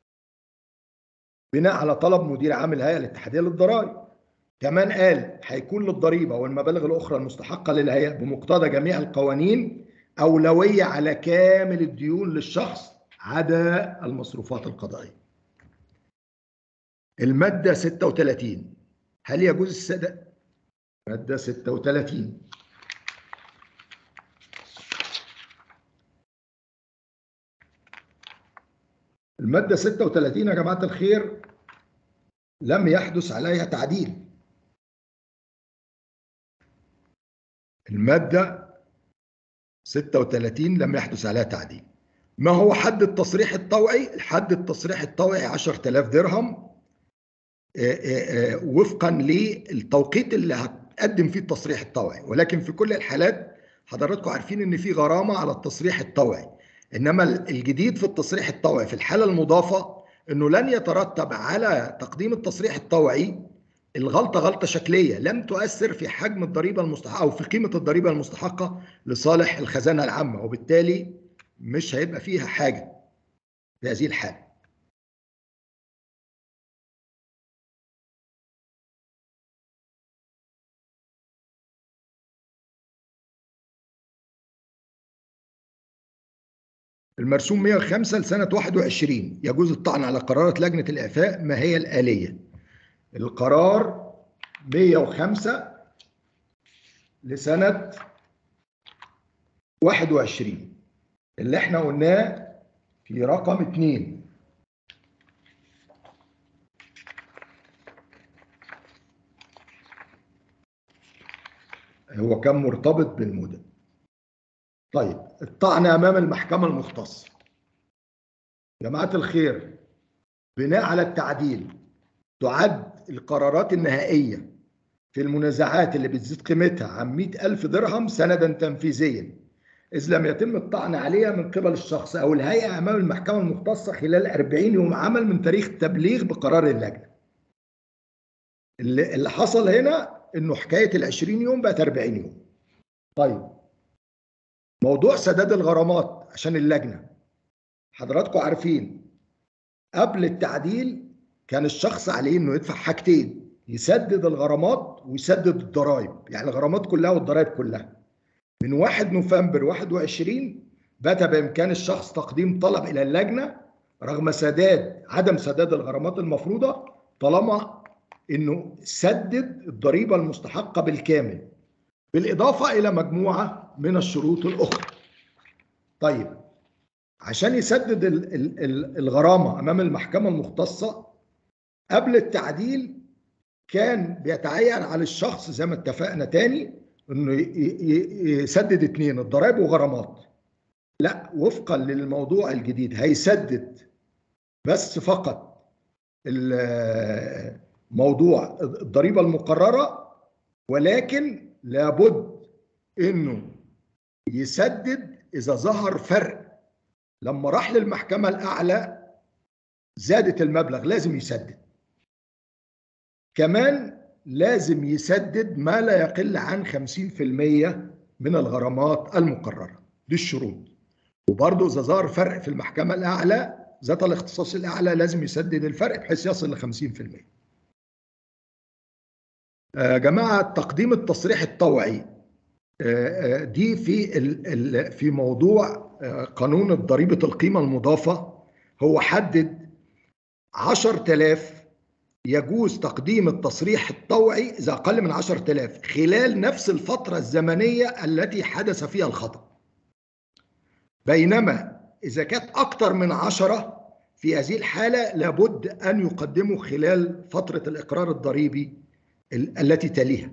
A: بناء على طلب مدير عام الهيئة الاتحادية للضرائب. كمان قال هيكون للضريبة والمبالغ الأخرى المستحقة للهيئة بمقتضى جميع القوانين أولوية على كامل الديون للشخص عدا المصروفات القضائية. المادة ستة وثلاثين، هل يجوز السداد؟ مادة ستة وثلاثين المادة ستة وثلاثين يا جماعة الخير لم يحدث عليها تعديل. المادة ستة وثلاثين لم يحدث عليها تعديل. ما هو حد التصريح الطوعي؟ حد التصريح الطوعي عشرة آلاف درهم وفقا للتوقيت اللي هتقدم فيه التصريح الطوعي، ولكن في كل الحالات حضراتكم عارفين ان في غرامة على التصريح الطوعي. انما الجديد في التصريح الطوعي في الحالة المضافة انه لن يترتب على تقديم التصريح الطوعي الغلطة غلطة شكلية لم تؤثر في حجم الضريبة المستحقة أو في قيمة الضريبة المستحقة لصالح الخزانة العامة، وبالتالي مش هيبقى فيها حاجة في هذه الحالة. المرسوم مئة وخمسة لسنة واحد وعشرين، يجوز الطعن على قرارات لجنة الإعفاء، ما هي الآلية؟ القرار مئة وخمسة لسنة واحد وعشرين اللي احنا قلناه في رقم اتنين، هو كان مرتبط بالمدة. طيب الطعن أمام المحكمة المختصة. جماعة الخير بناء على التعديل تعد القرارات النهائية في المنازعات اللي بتزيد قيمتها عن مئة ألف درهم سندا تنفيذيا إذ لم يتم الطعن عليها من قبل الشخص أو الهيئة أمام المحكمة المختصة خلال أربعين يوم عمل من تاريخ التبليغ بقرار اللجنة. اللي حصل هنا إنه حكاية العشرين يوم بقت أربعين يوم. طيب موضوع سداد الغرامات عشان اللجنة، حضراتكم عارفين قبل التعديل كان الشخص عليه إنه يدفع حاجتين، يسدد الغرامات ويسدد الضرائب، يعني الغرامات كلها والضرائب كلها. من واحد نوفمبر واحد وعشرين بات بإمكان الشخص تقديم طلب إلى اللجنة رغم سداد عدم سداد الغرامات المفروضة طالما إنه سدد الضريبة المستحقة بالكامل، بالإضافة إلى مجموعة من الشروط الأخرى. طيب عشان يسدد الغرامة أمام المحكمة المختصة قبل التعديل كان بيتعين على الشخص زي ما اتفقنا تاني انه يسدد اتنين، الضرائب وغرامات. لا، وفقا للموضوع الجديد هيسدد بس فقط موضوع الضريبة المقررة، ولكن لابد انه يسدد اذا ظهر فرق. لما راح للمحكمة الاعلى زادت المبلغ لازم يسدد. كمان لازم يسدد ما لا يقل عن خمسين في المئة من الغرامات المقررة. للشروط. وبرضه إذا ظهر فرق في المحكمة الأعلى ذات الاختصاص الأعلى لازم يسدد الفرق بحيث يصل ل خمسين في المية. يا جماعة تقديم التصريح الطوعي دي في في موضوع قانون ضريبة القيمة المضافة، هو حدد عشرة آلاف يجوز تقديم التصريح الطوعي إذا أقل من عشرة آلاف خلال نفس الفترة الزمنية التي حدث فيها الخطأ، بينما إذا كانت أكثر من عشرة في هذه الحالة لابد أن يقدموا خلال فترة الإقرار الضريبي التي تليها.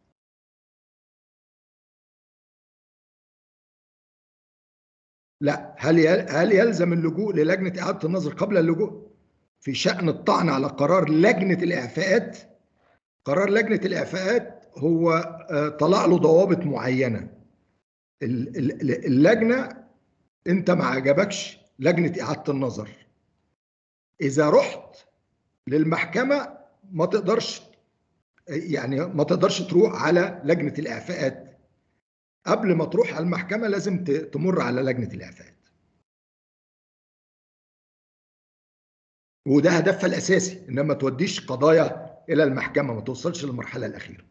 A: لا، هل هل يلزم اللجوء للجنة إعادة النظر قبل اللجوء في شأن الطعن على قرار لجنة الإعفاءات؟ قرار لجنة الإعفاءات هو طلع له ضوابط معينة. اللجنة أنت ما عجبكش لجنة إعادة النظر، إذا رحت للمحكمة ما تقدرش يعني ما تقدرش تروح على لجنة الإعفاءات، قبل ما تروح على المحكمة لازم تمر على لجنة الإعفاءات، وده هدفها الأساسي، إنما ما توديش قضايا إلى المحكمة، ما توصلش للمرحلة الأخيرة.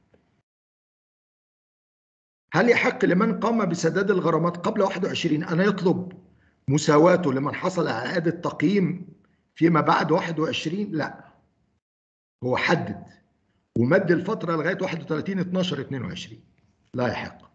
A: هل يحق لمن قام بسداد الغرامات قبل واحد وعشرين أن يطلب مساواته لمن حصل على إعادة تقييم فيما بعد واحد وعشرين؟ لا، هو حدد ومد الفترة لغاية واحد وثلاثين اتناشر اتنين وعشرين، لا يحق.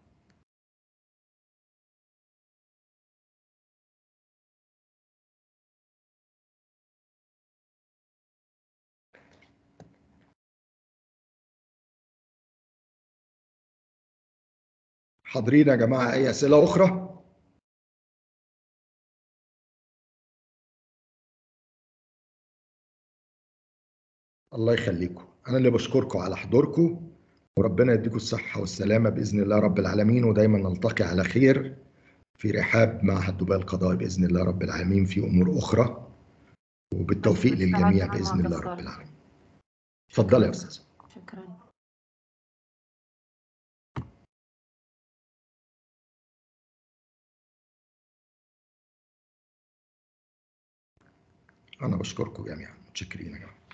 A: حاضرين يا جماعة أي أسئلة أخرى؟ الله يخليكم، أنا اللي بشكركم على حضوركم، وربنا يديكم الصحة والسلامة بإذن الله رب العالمين، ودايما نلتقي على خير في رحاب معهد دبي القضائي بإذن الله رب العالمين في أمور أخرى، وبالتوفيق للجميع بإذن الله رب العالمين. اتفضل يا أستاذ.
B: شكرا.
A: أنا بشكركم جميعا، متشكرين يا جماعة.